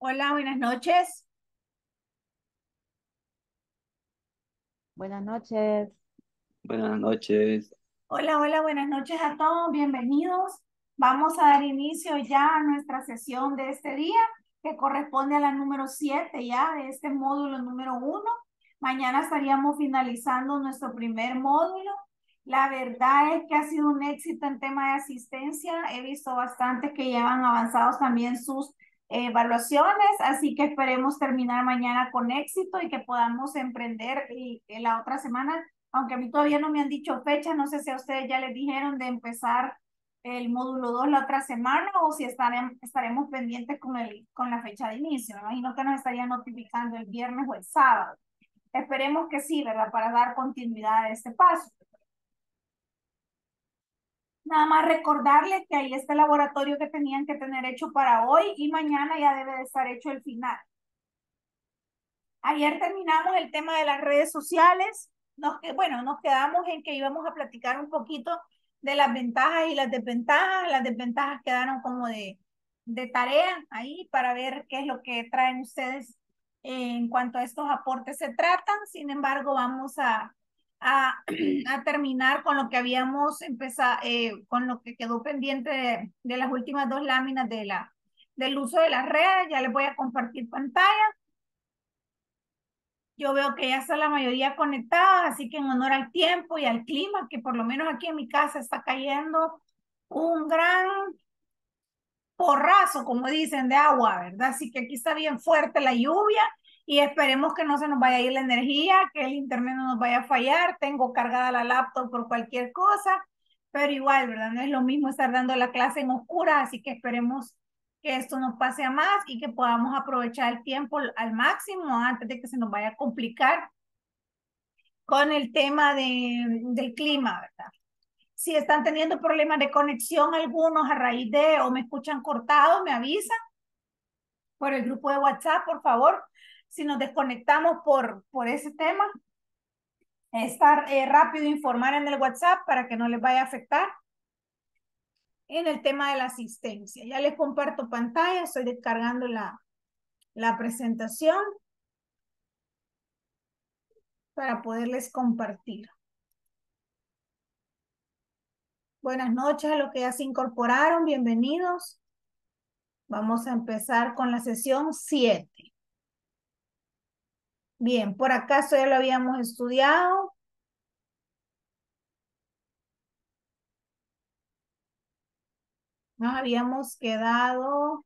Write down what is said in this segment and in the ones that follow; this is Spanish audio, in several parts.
Hola, buenas noches. Buenas noches. Buenas noches. Hola, hola, buenas noches a todos. Bienvenidos. Vamos a dar inicio ya a nuestra sesión de este día, que corresponde a la número 7 ya de este módulo número 1. Mañana estaríamos finalizando nuestro primer módulo. La verdad es que ha sido un éxito en tema de asistencia. He visto bastantes que llevan avanzados también sus evaluaciones, así que esperemos terminar mañana con éxito y que podamos emprender la otra semana, aunque a mí todavía no me han dicho fecha. No sé si a ustedes ya les dijeron de empezar el módulo 2 la otra semana o si estaremos pendientes con la fecha de inicio. Me imagino que nos estarían notificando el viernes o el sábado. Esperemos que sí, ¿verdad? Para dar continuidad a este paso. Nada más recordarles que ahí está el laboratorio que tenían que tener hecho para hoy y mañana ya debe de estar hecho el final. Ayer terminamos el tema de las redes sociales. Nos quedamos en que íbamos a platicar un poquito de las ventajas y las desventajas. Las desventajas quedaron como de tarea ahí para ver qué es lo que traen ustedes en cuanto a estos aportes se tratan. Sin embargo, vamos a, a terminar con lo que habíamos empezado, con lo que quedó pendiente de las últimas dos láminas del uso de las redes. Ya les voy a compartir pantalla. Yo veo que ya está la mayoría conectada, así que en honor al tiempo y al clima, que por lo menos aquí en mi casa está cayendo un gran porrazo, como dicen, de agua, ¿verdad? Así que aquí está bien fuerte la lluvia y esperemos que no se nos vaya a ir la energía, que el internet no nos vaya a fallar. Tengo cargada la laptop por cualquier cosa, pero igual, ¿verdad? No es lo mismo estar dando la clase en oscura, así que esperemos que esto nos pase a más y que podamos aprovechar el tiempo al máximo antes de que se nos vaya a complicar con el tema del clima, ¿verdad? Si están teniendo problemas de conexión algunos a raíz de o me escuchan cortado, me avisan por el grupo de WhatsApp, por favor. Si nos desconectamos por ese tema, estar rápido informar en el WhatsApp para que no les vaya a afectar en el tema de la asistencia. Ya les comparto pantalla, estoy descargando la presentación para poderles compartir. Buenas noches a los que ya se incorporaron, bienvenidos. Vamos a empezar con la sesión 7. Bien, por acá esto ya lo habíamos estudiado. Nos habíamos quedado.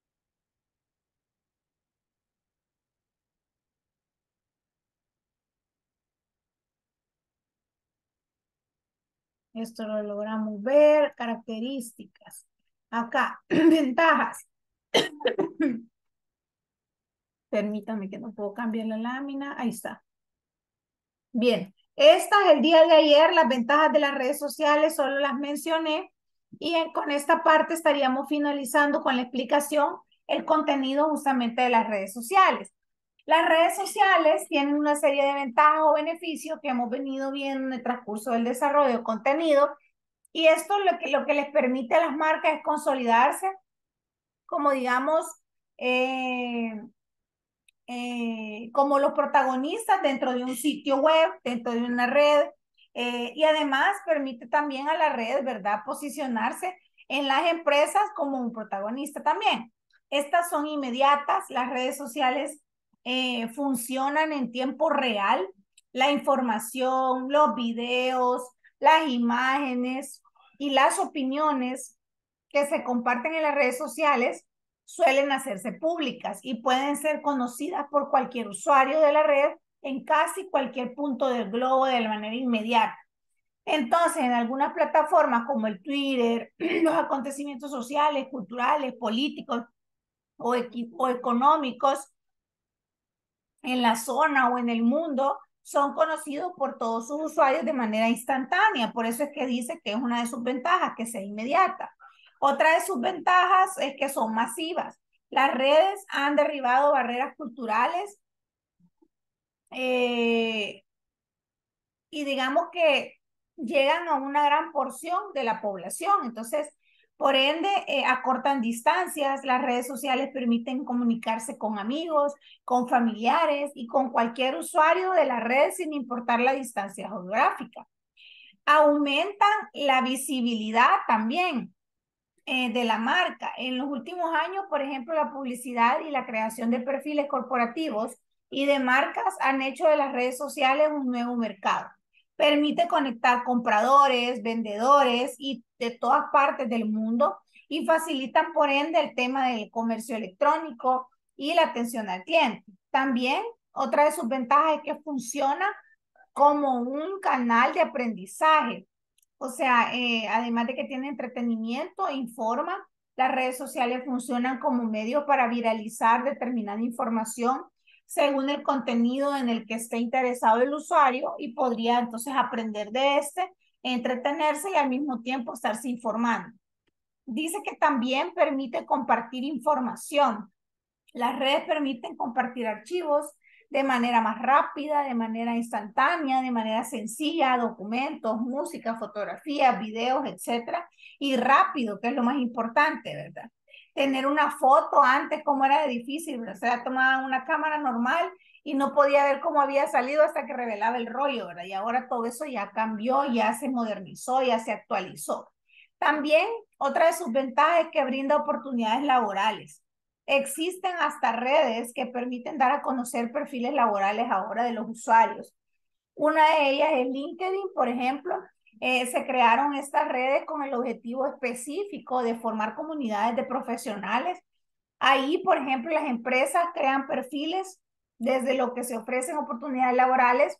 Esto lo logramos ver. Características. Acá, ventajas. Permítame que no puedo cambiar la lámina. Ahí está. Bien, estas el día de ayer, las ventajas de las redes sociales, solo las mencioné. Y con esta parte estaríamos finalizando con la explicación, el contenido justamente de las redes sociales. Las redes sociales tienen una serie de ventajas o beneficios que hemos venido viendo en el transcurso del desarrollo de contenido, y esto lo que les permite a las marcas es consolidarse como, digamos, eh, como los protagonistas dentro de un sitio web, dentro de una red, y además permite también a la red, ¿verdad?, posicionarse en las empresas como un protagonista también. Estas son inmediatas, las redes sociales funcionan en tiempo real, la información, los videos, las imágenes y las opiniones que se comparten en las redes sociales suelen hacerse públicas y pueden ser conocidas por cualquier usuario de la red en casi cualquier punto del globo de manera inmediata. Entonces, en algunas plataformas como el Twitter, los acontecimientos sociales, culturales, políticos o económicos en la zona o en el mundo son conocidos por todos sus usuarios de manera instantánea. Por eso es que dice que es una de sus ventajas, que sea inmediata. Otra de sus ventajas es que son masivas. Las redes han derribado barreras culturales, eh, y digamos que llegan a una gran porción de la población. Entonces, Por ende, acortan distancias, las redes sociales permiten comunicarse con amigos, con familiares y con cualquier usuario de la red sin importar la distancia geográfica. Aumentan la visibilidad también de la marca. En los últimos años, por ejemplo, la publicidad y la creación de perfiles corporativos y de marcas han hecho de las redes sociales un nuevo mercado. Permite conectar compradores, vendedores y de todas partes del mundo y facilitan por ende el tema del comercio electrónico y la atención al cliente. También otra de sus ventajas es que funciona como un canal de aprendizaje. O sea, además de que tiene entretenimiento, informa, las redes sociales funcionan como medio para viralizar determinada información según el contenido en el que esté interesado el usuario y podría entonces aprender de este, entretenerse y al mismo tiempo estarse informando. Dice que también permite compartir información. Las redes permiten compartir archivos de manera más rápida, de manera instantánea, de manera sencilla, documentos, música, fotografías, videos, etcétera, y rápido, que es lo más importante, ¿verdad? Tener una foto antes, como era de difícil, ¿verdad? O sea, tomaban una cámara normal y no podía ver cómo había salido hasta que revelaba el rollo, ¿verdad? Y ahora todo eso ya cambió, ya se modernizó, ya se actualizó. También otra de sus ventajas es que brinda oportunidades laborales. Existen hasta redes que permiten dar a conocer perfiles laborales ahora de los usuarios. Una de ellas es LinkedIn, por ejemplo. Se crearon estas redes con el objetivo específico de formar comunidades de profesionales. Ahí, por ejemplo, las empresas crean perfiles desde lo que se ofrecen oportunidades laborales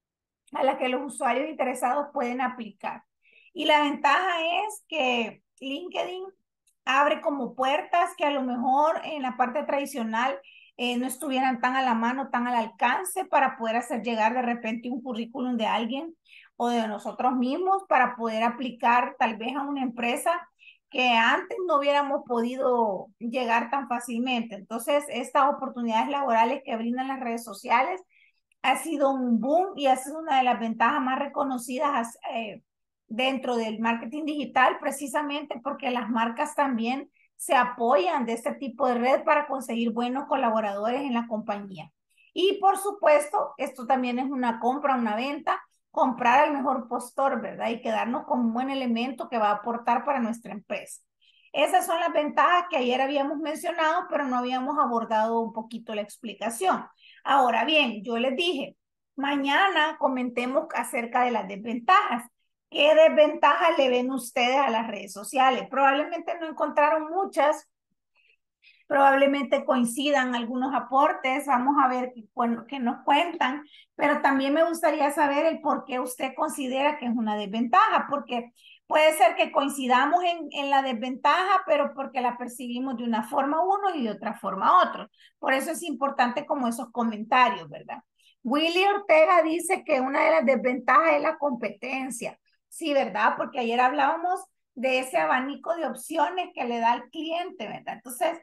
a las que los usuarios interesados pueden aplicar. Y la ventaja es que LinkedIn abre como puertas que a lo mejor en la parte tradicional no estuvieran tan a la mano, tan al alcance para poder hacer llegar de repente un currículum de alguien o de nosotros mismos para poder aplicar tal vez a una empresa que antes no hubiéramos podido llegar tan fácilmente. Entonces, estas oportunidades laborales que brindan las redes sociales ha sido un boom y ha sido una de las ventajas más reconocidas dentro del marketing digital, precisamente porque las marcas también se apoyan de este tipo de red para conseguir buenos colaboradores en la compañía. Y por supuesto, esto también es una compra, una venta, comprar al mejor postor, ¿verdad? Y quedarnos con un buen elemento que va a aportar para nuestra empresa. Esas son las ventajas que ayer habíamos mencionado, pero no habíamos abordado un poquito la explicación. Ahora bien, yo les dije, mañana comentemos acerca de las desventajas. ¿Qué desventajas le ven ustedes a las redes sociales? Probablemente no encontraron muchas, probablemente coincidan algunos aportes, vamos a ver qué nos cuentan, pero también me gustaría saber el por qué usted considera que es una desventaja, porque puede ser que coincidamos en la desventaja, pero porque la percibimos de una forma uno y de otra forma otro. Por eso es importante como esos comentarios, ¿verdad? Willy Ortega dice que una de las desventajas es la competencia. Sí, ¿verdad? Porque ayer hablábamos de ese abanico de opciones que le da al cliente, ¿verdad? Entonces,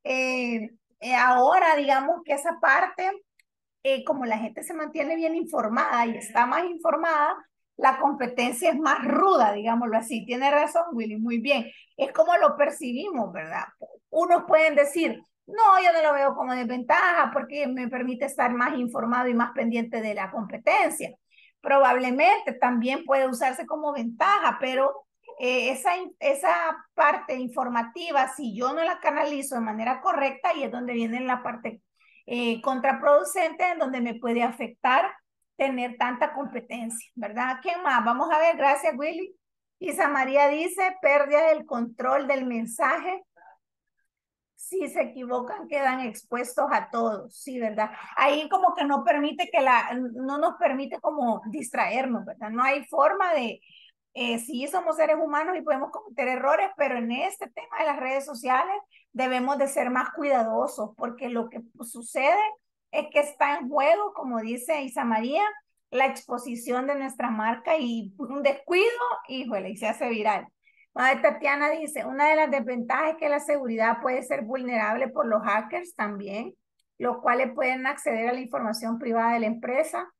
ahora digamos que esa parte, como la gente se mantiene bien informada y está más informada, la competencia es más ruda, digámoslo así. Tiene razón, Willy, muy bien. Es como lo percibimos, ¿verdad? Unos pueden decir, no, yo no lo veo como desventaja porque me permite estar más informado y más pendiente de la competencia. Probablemente también puede usarse como ventaja, pero esa parte informativa, si yo no la canalizo de manera correcta, y es donde viene la parte contraproducente, en donde me puede afectar tener tanta competencia, ¿verdad? ¿Qué más? Vamos a ver, gracias Willy. Isa María dice, pérdida del control del mensaje. Si se equivocan, quedan expuestos a todos, sí, ¿verdad? Ahí como que no permite no nos permite como distraernos, ¿verdad? No hay forma de, sí somos seres humanos y podemos cometer errores, pero en este tema de las redes sociales debemos de ser más cuidadosos porque lo que sucede es que está en juego, como dice Isa María, la exposición de nuestra marca y un descuido, híjole, y se hace viral. Tatiana dice, una de las desventajas es que la seguridad puede ser vulnerable por los hackers también, los cuales pueden acceder a la información privada de la empresa,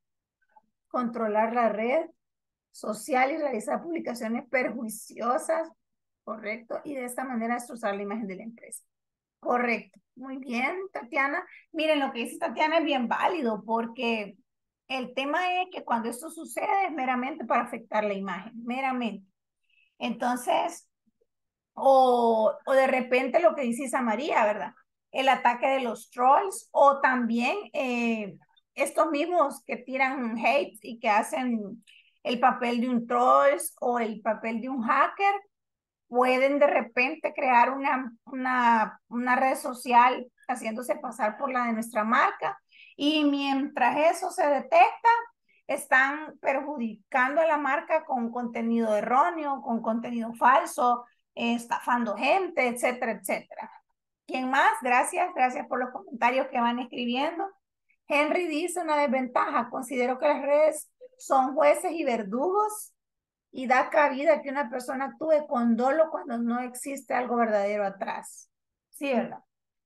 controlar la red social y realizar publicaciones perjuiciosas correcto, y de esta manera destrozar la imagen de la empresa. Correcto, muy bien, Tatiana. Miren, lo que dice Tatiana es bien válido porque el tema es que cuando esto sucede es meramente para afectar la imagen, meramente. Entonces, o de repente lo que dice Isa María, ¿verdad? El ataque de los trolls o también estos mismos que tiran hate y que hacen el papel de un trolls o el papel de un hacker, pueden de repente crear una red social haciéndose pasar por la de nuestra marca y mientras eso se detecta, están perjudicando a la marca con contenido erróneo, con contenido falso, estafando gente, etcétera, etcétera. ¿Quién más? Gracias, gracias por los comentarios que van escribiendo. Henry dice una desventaja, considero que las redes son jueces y verdugos y da cabida a que una persona actúe con dolo cuando no existe algo verdadero atrás. Sí, ¿verdad?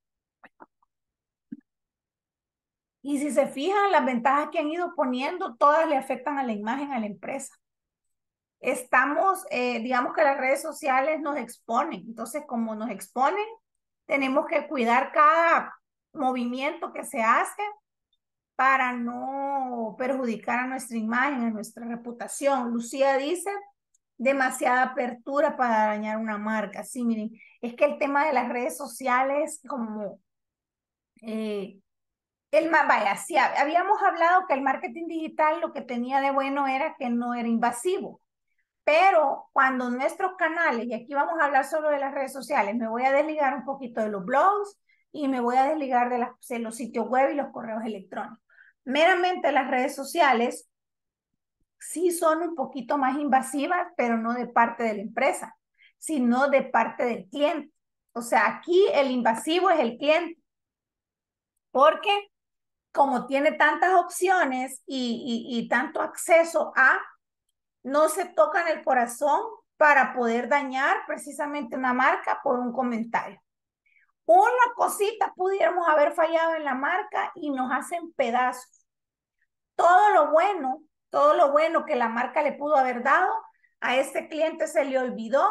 Y si se fijan, las ventajas que han ido poniendo, todas le afectan a la imagen, a la empresa. Estamos, digamos que las redes sociales nos exponen. Entonces, como nos exponen, tenemos que cuidar cada movimiento que se hace para no perjudicar a nuestra imagen, a nuestra reputación. Lucía dice, demasiada apertura para dañar una marca. Sí, miren, es que el tema de las redes sociales, como vaya, sí, habíamos hablado que el marketing digital lo que tenía de bueno era que no era invasivo, pero cuando nuestros canales, y aquí vamos a hablar solo de las redes sociales, me voy a desligar un poquito de los blogs y me voy a desligar de los sitios web y los correos electrónicos. Meramente las redes sociales sí son un poquito más invasivas, pero no de parte de la empresa, sino de parte del cliente. O sea, aquí el invasivo es el cliente, porque como tiene tantas opciones y tanto acceso a, no se tocan el corazón para poder dañar precisamente una marca por un comentario. Una cosita pudiéramos haber fallado en la marca y nos hacen pedazos. Todo lo bueno que la marca le pudo haber dado, a este cliente se le olvidó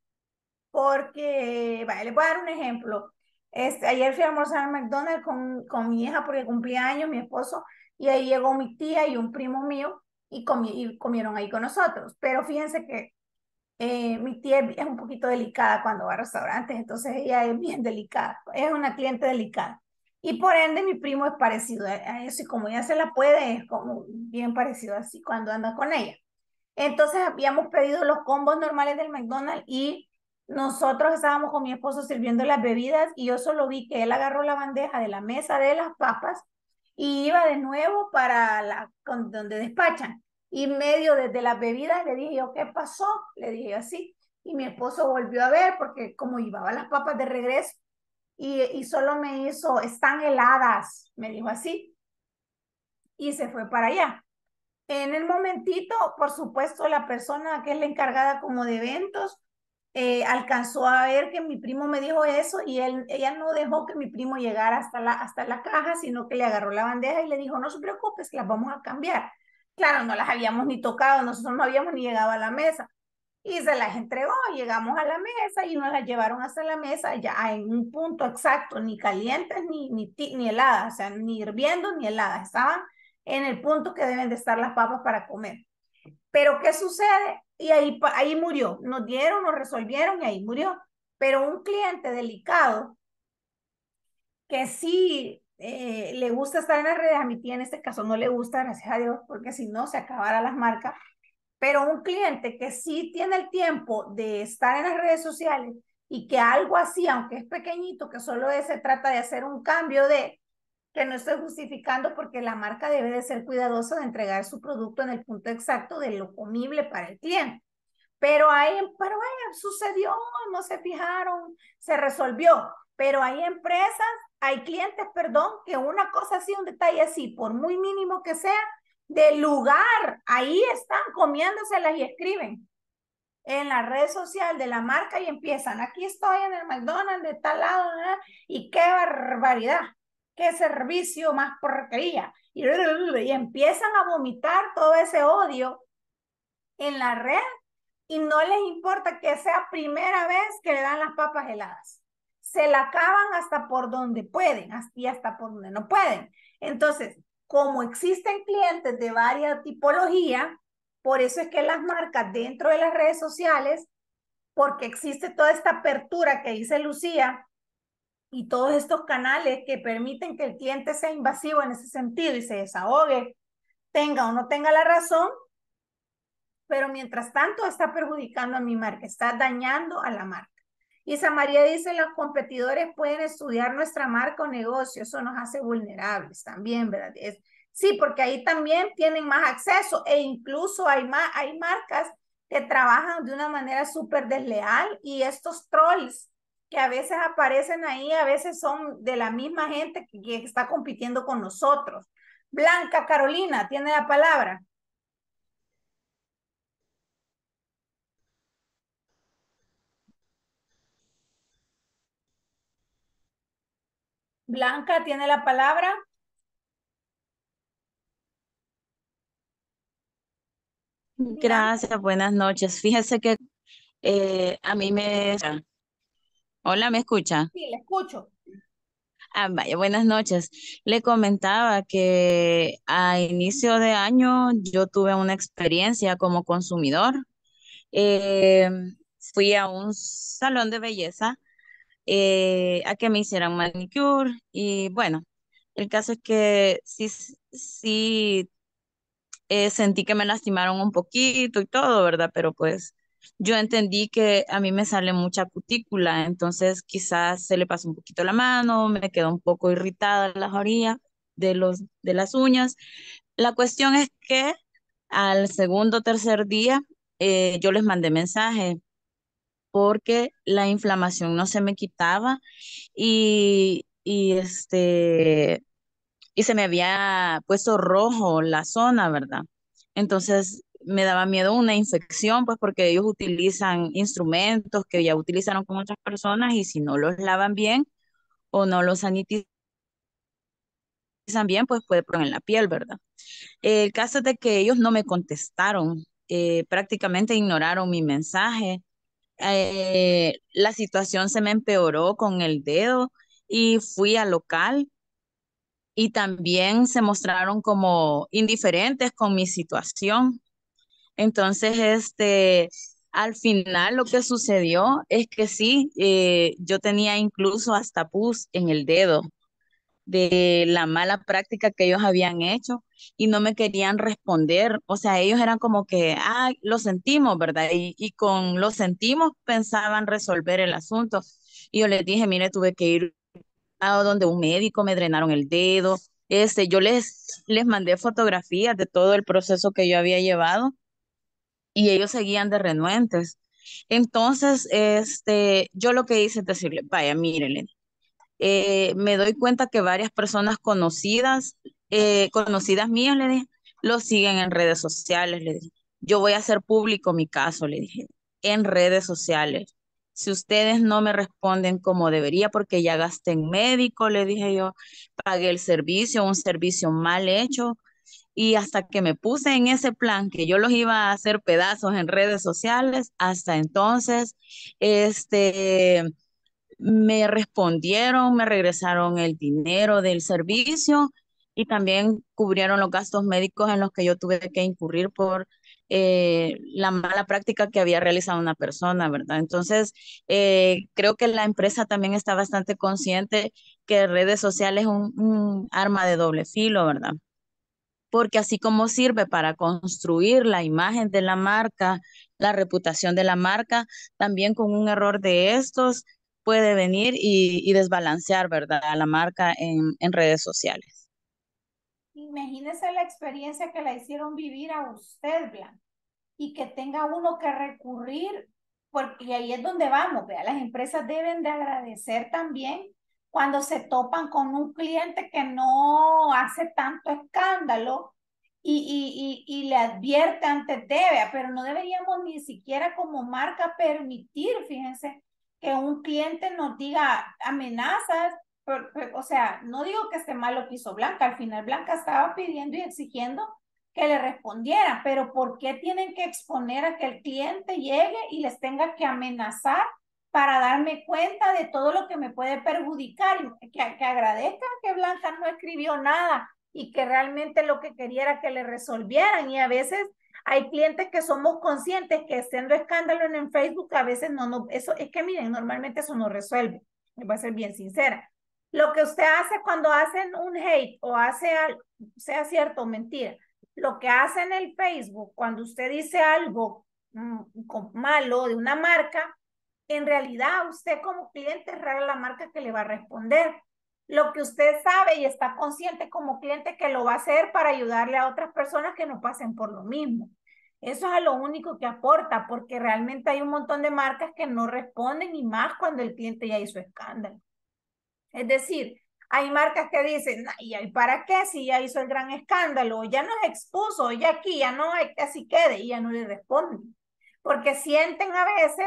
porque, vale, le voy a dar un ejemplo. Ayer fui a almorzar a McDonald's con mi hija porque cumplía años, mi esposo, y ahí llegó mi tía y un primo mío y comieron ahí con nosotros. Pero fíjense que mi tía es un poquito delicada cuando va a restaurantes, entonces ella es bien delicada, es una cliente delicada. Y por ende mi primo es parecido a eso y como ella se la puede, es como bien parecido así cuando anda con ella. Entonces habíamos pedido los combos normales del McDonald's y nosotros estábamos con mi esposo sirviendo las bebidas y yo solo vi que él agarró la bandeja de la mesa de las papas y iba de nuevo para donde despachan. Y medio desde las bebidas le dije yo, ¿qué pasó? Le dije así. Y mi esposo volvió a ver porque como llevaba las papas de regreso y solo me hizo, están heladas, me dijo así. Y se fue para allá. En el momentito, por supuesto, la persona que es la encargada como de eventos alcanzó a ver que mi primo me dijo eso y ella no dejó que mi primo llegara hasta la caja, sino que le agarró la bandeja y le dijo, no se preocupes, las vamos a cambiar. Claro, no las habíamos ni tocado, nosotros no habíamos ni llegado a la mesa. Y se las entregó, llegamos a la mesa y nos las llevaron hasta la mesa ya en un punto exacto, ni calientes ni heladas, o sea, ni hirviendo ni heladas, estaban en el punto que deben de estar las papas para comer. Pero ¿qué sucede? Y ahí murió, nos dieron, nos resolvieron y ahí murió. Pero un cliente delicado que sí le gusta estar en las redes, a mi tía en este caso no le gusta, gracias a Dios, porque si no se acabara las marcas, pero un cliente que sí tiene el tiempo de estar en las redes sociales y que algo así, aunque es pequeñito, que solo se trata de hacer un cambio que no estoy justificando porque la marca debe de ser cuidadosa de entregar su producto en el punto exacto de lo comible para el cliente. Pero sucedió, no se fijaron, se resolvió. Pero hay empresas, hay clientes, perdón, que una cosa así, un detalle así, por muy mínimo que sea, del lugar, ahí están comiéndoselas y escriben en la red social de la marca y empiezan, aquí estoy en el McDonald's de tal lado, ¿verdad? Y qué barbaridad, qué servicio más porquería. Y empiezan a vomitar todo ese odio en la red y no les importa que sea primera vez que le dan las papas heladas. Se la acaban hasta por donde pueden y hasta por donde no pueden. Entonces, como existen clientes de varias tipologías, por eso es que las marcas dentro de las redes sociales, porque existe toda esta apertura que dice Lucía y todos estos canales que permiten que el cliente sea invasivo en ese sentido y se desahogue, tenga o no tenga la razón, pero mientras tanto está perjudicando a mi marca, está dañando a la marca. Isa María dice, los competidores pueden estudiar nuestra marca o negocio, eso nos hace vulnerables también, ¿verdad? Sí, porque ahí también tienen más acceso e incluso hay marcas que trabajan de una manera súper desleal y estos trolls que a veces aparecen ahí, a veces son de la misma gente que está compitiendo con nosotros. Blanca Carolina, tiene la palabra. Blanca tiene la palabra. Blanca, Gracias, buenas noches. Fíjese que a mí me... Hola, ¿me escucha? sí, le escucho. Ah, vaya, buenas noches. Le comentaba que a inicio de año yo tuve una experiencia como consumidor. Eh, Fui a un salón de belleza a que me hicieran manicure y bueno, el caso es que sí sentí que me lastimaron un poquito y todo, ¿verdad? Pero pues yo entendí que a mí me sale mucha cutícula, entonces quizás se le pasó un poquito la mano, me quedó un poco irritada las orillas de las uñas. La cuestión es que al segundo o tercer día yo les mandé mensaje porque la inflamación no se me quitaba y se me había puesto rojo la zona, ¿verdad? Entonces me daba miedo una infección, pues porque ellos utilizan instrumentos que ya utilizaron con otras personas y si no los lavan bien o no los sanitizan bien, pues puede poner en la piel, ¿verdad? El caso es de que ellos no me contestaron, prácticamente ignoraron mi mensaje. La situación se me empeoró con el dedo y fui al local y también se mostraron como indiferentes con mi situación. Entonces, al final lo que sucedió es que sí, yo tenía incluso hasta pus en el dedo de la mala práctica que ellos habían hecho y no me querían responder. O sea, ellos eran como que, ah, lo sentimos, ¿verdad? Y con lo sentimos pensaban resolver el asunto. Y yo les dije, mire, tuve que ir a donde un médico, me drenaron el dedo. Yo les mandé fotografías de todo el proceso que yo había llevado y ellos seguían de renuentes. Entonces, yo lo que hice es decirle, vaya, mírenle, me doy cuenta que varias personas conocidas mías, le dije, lo siguen en redes sociales, le dije. Yo voy a hacer público mi caso, le dije, en redes sociales. Si ustedes no me responden como debería, porque ya gasté en médico, le dije yo, pagué el servicio, un servicio mal hecho, y hasta que me puse en ese plan que yo los iba a hacer pedazos en redes sociales, hasta entonces, me respondieron, me regresaron el dinero del servicio y también cubrieron los gastos médicos en los que yo tuve que incurrir por la mala práctica que había realizado una persona, ¿verdad? Entonces, creo que la empresa también está bastante consciente que redes sociales es un arma de doble filo, ¿verdad? Porque así como sirve para construir la imagen de la marca, la reputación de la marca, también con un error de estos puede venir y desbalancear, ¿verdad?, a la marca en redes sociales. Imagínese la experiencia que la hicieron vivir a usted, Blanca, y que tenga uno que recurrir, porque ahí es donde vamos, vea, las empresas deben de agradecer también cuando se topan con un cliente que no hace tanto escándalo y le advierte antes de, vea, pero no deberíamos ni siquiera como marca permitir, fíjense, que un cliente nos diga amenazas, o sea, no digo que esté mal lo que hizo Blanca, al final Blanca estaba pidiendo y exigiendo que le respondiera, pero ¿por qué tienen que exponer a que el cliente llegue y les tenga que amenazar para darme cuenta de todo lo que me puede perjudicar? Que agradezcan que Blanca no escribió nada y que realmente lo que quería era que le resolvieran. Y a veces hay clientes que somos conscientes que haciendo escándalo en Facebook a veces no, eso es que miren, normalmente eso no resuelve, me voy a ser bien sincera. Lo que usted hace cuando hacen un hate o hace algo, sea cierto o mentira, lo que hace en el Facebook cuando usted dice algo malo de una marca, en realidad usted como cliente es rara la marca que le va a responder. Lo que usted sabe y está consciente como cliente que lo va a hacer para ayudarle a otras personas que no pasen por lo mismo. Eso es a lo único que aporta, porque realmente hay un montón de marcas que no responden y más cuando el cliente ya hizo escándalo. Es decir, hay marcas que dicen, ¿y para qué si ya hizo el gran escándalo? Ya nos expuso, ya aquí, ya no hay, así quede, y ya no le responden. Porque sienten a veces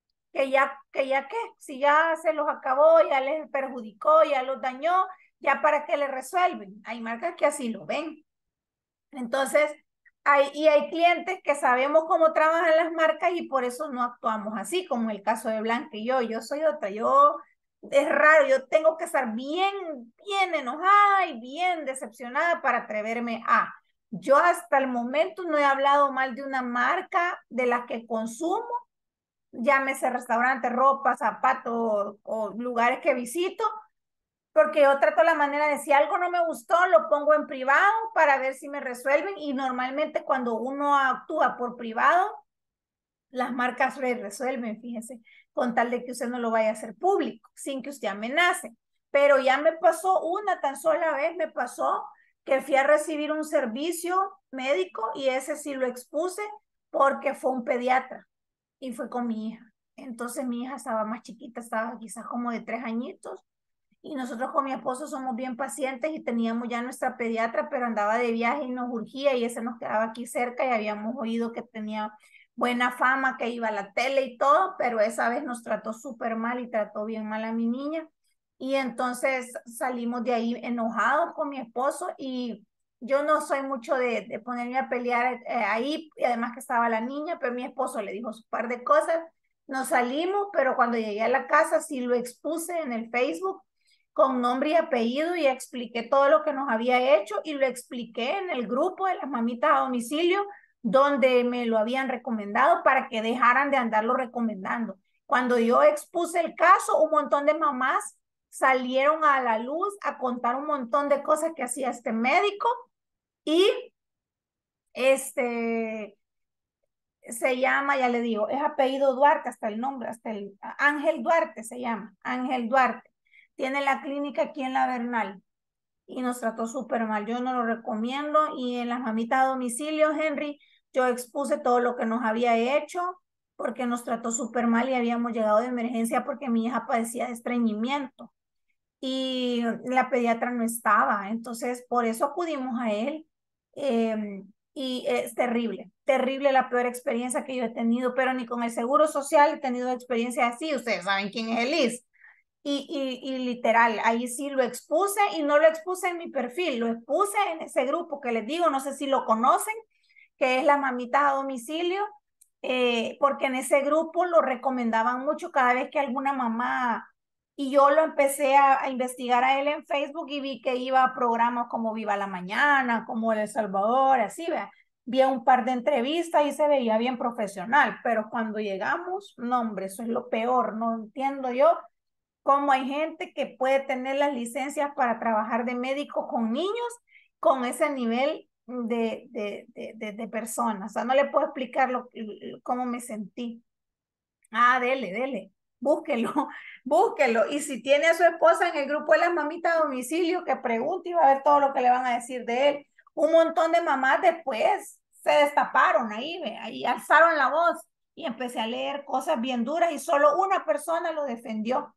que si ya se los acabó, ya les perjudicó, ya los dañó, ya para qué le resuelven. Hay marcas que así lo ven. Entonces, hay clientes que sabemos cómo trabajan las marcas y por eso no actuamos así, como el caso de Blanca y yo soy otra, es raro, yo tengo que estar bien enojada y bien decepcionada para atreverme a. Yo hasta el momento no he hablado mal de una marca de la que consumo, llámese restaurante, ropa, zapatos o lugares que visito, porque yo trato la manera de si algo no me gustó, lo pongo en privado para ver si me resuelven y normalmente cuando uno actúa por privado, las marcas resuelven, fíjese, con tal de que usted no lo vaya a hacer público, sin que usted amenace. Pero ya me pasó una tan sola vez, me pasó que fui a recibir un servicio médico y ese sí lo expuse porque fue un pediatra y fue con mi hija. Entonces mi hija estaba más chiquita, estaba quizás como de 3 añitos y nosotros con mi esposo somos bien pacientes y teníamos ya nuestra pediatra, pero andaba de viaje y nos urgía y ese nos quedaba aquí cerca y habíamos oído que tenía buena fama, que iba a la tele y todo, pero esa vez nos trató súper mal y trató bien mal a mi niña. Y entonces salimos de ahí enojados con mi esposo y yo no soy mucho de ponerme a pelear ahí, y además que estaba la niña, pero mi esposo le dijo un par de cosas, nos salimos, pero cuando llegué a la casa sí lo expuse en el Facebook con nombre y apellido y expliqué todo lo que nos había hecho y lo expliqué en el grupo de las mamitas a domicilio donde me lo habían recomendado para que dejaran de andarlo recomendando. Cuando yo expuse el caso, un montón de mamás salieron a la luz a contar un montón de cosas que hacía este médico y se llama, ya le digo, es apellido Duarte, hasta el nombre, Ángel Duarte se llama, Ángel Duarte. Tiene la clínica aquí en La Bernal y nos trató súper mal. Yo no lo recomiendo y en las mamitas a domicilio, Henry, yo expuse todo lo que nos había hecho porque nos trató súper mal y habíamos llegado de emergencia porque mi hija padecía de estreñimiento y la pediatra no estaba. Entonces, por eso acudimos a él. Y es terrible, terrible la peor experiencia que yo he tenido, pero ni con el Seguro Social he tenido experiencia así. Ustedes saben quién es Elis. Y literal, ahí sí lo expuse y no lo expuse en mi perfil, lo expuse en ese grupo que les digo, no sé si lo conocen, que es las mamitas a domicilio, porque en ese grupo lo recomendaban mucho cada vez que alguna mamá, y yo lo empecé a investigar a él en Facebook y vi que iba a programas como Viva la Mañana, como El Salvador, así, vea. Vi un par de entrevistas y se veía bien profesional, pero cuando llegamos, no hombre, eso es lo peor, no entiendo yo cómo hay gente que puede tener las licencias para trabajar de médico con niños con ese nivel de personas. O sea, no le puedo explicar cómo me sentí. Ah, dele, búsquelo, búsquelo. Y si tiene a su esposa en el grupo de las mamitas a domicilio, que pregunte y va a ver todo lo que le van a decir de él. Un montón de mamás después se destaparon ahí, ahí alzaron la voz y empecé a leer cosas bien duras y solo una persona lo defendió.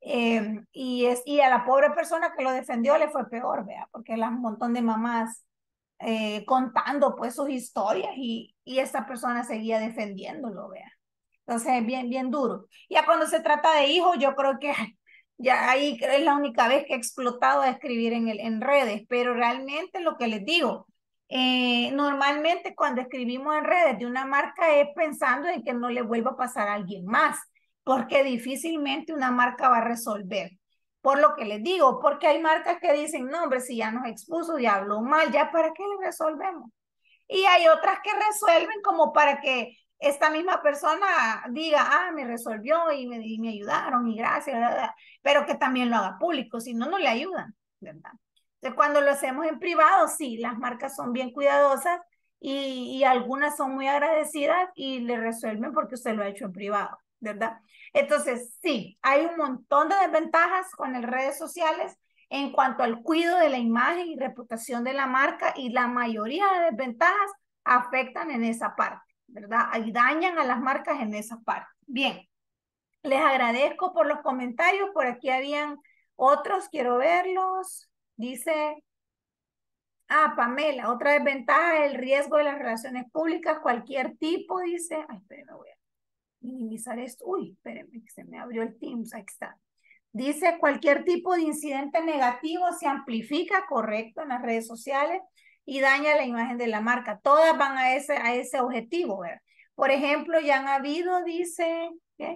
Y a la pobre persona que lo defendió le fue peor, vea, porque un montón de mamás contando pues sus historias y esta persona seguía defendiéndolo, vea. Entonces, bien duro. Ya cuando se trata de hijos, yo creo que ya ahí es la única vez que he explotado a escribir en redes, pero realmente lo que les digo, Normalmente cuando escribimos en redes de una marca es pensando en que no le vuelva a pasar a alguien más, porque difícilmente una marca va a resolver. Por lo que les digo, porque hay marcas que dicen, no, hombre, si ya nos expuso, ya habló mal, ya para qué le resolvemos. Y hay otras que resuelven como para que esta misma persona diga, ah, me resolvió y me ayudaron y gracias, ¿verdad? Pero que también lo haga público, si no, no le ayudan, ¿verdad? Entonces, cuando lo hacemos en privado, sí, las marcas son bien cuidadosas y algunas son muy agradecidas y le resuelven porque usted lo ha hecho en privado, ¿verdad? Entonces, sí, hay un montón de desventajas con las redes sociales en cuanto al cuidado de la imagen y reputación de la marca y la mayoría de desventajas afectan en esa parte, ¿verdad? Y dañan a las marcas en esa parte. Bien, les agradezco por los comentarios, por aquí habían otros, quiero verlos. Dice, Pamela, otra desventaja es el riesgo de las relaciones públicas, cualquier tipo, dice, ay, espérenme, voy a minimizar esto. Uy, espérenme, que se me abrió el Teams, ahí está. Dice, cualquier tipo de incidente negativo se amplifica, correcto, en las redes sociales y daña la imagen de la marca. Todas van a ese objetivo, ¿verdad? Por ejemplo, ya han habido, dice, ¿qué?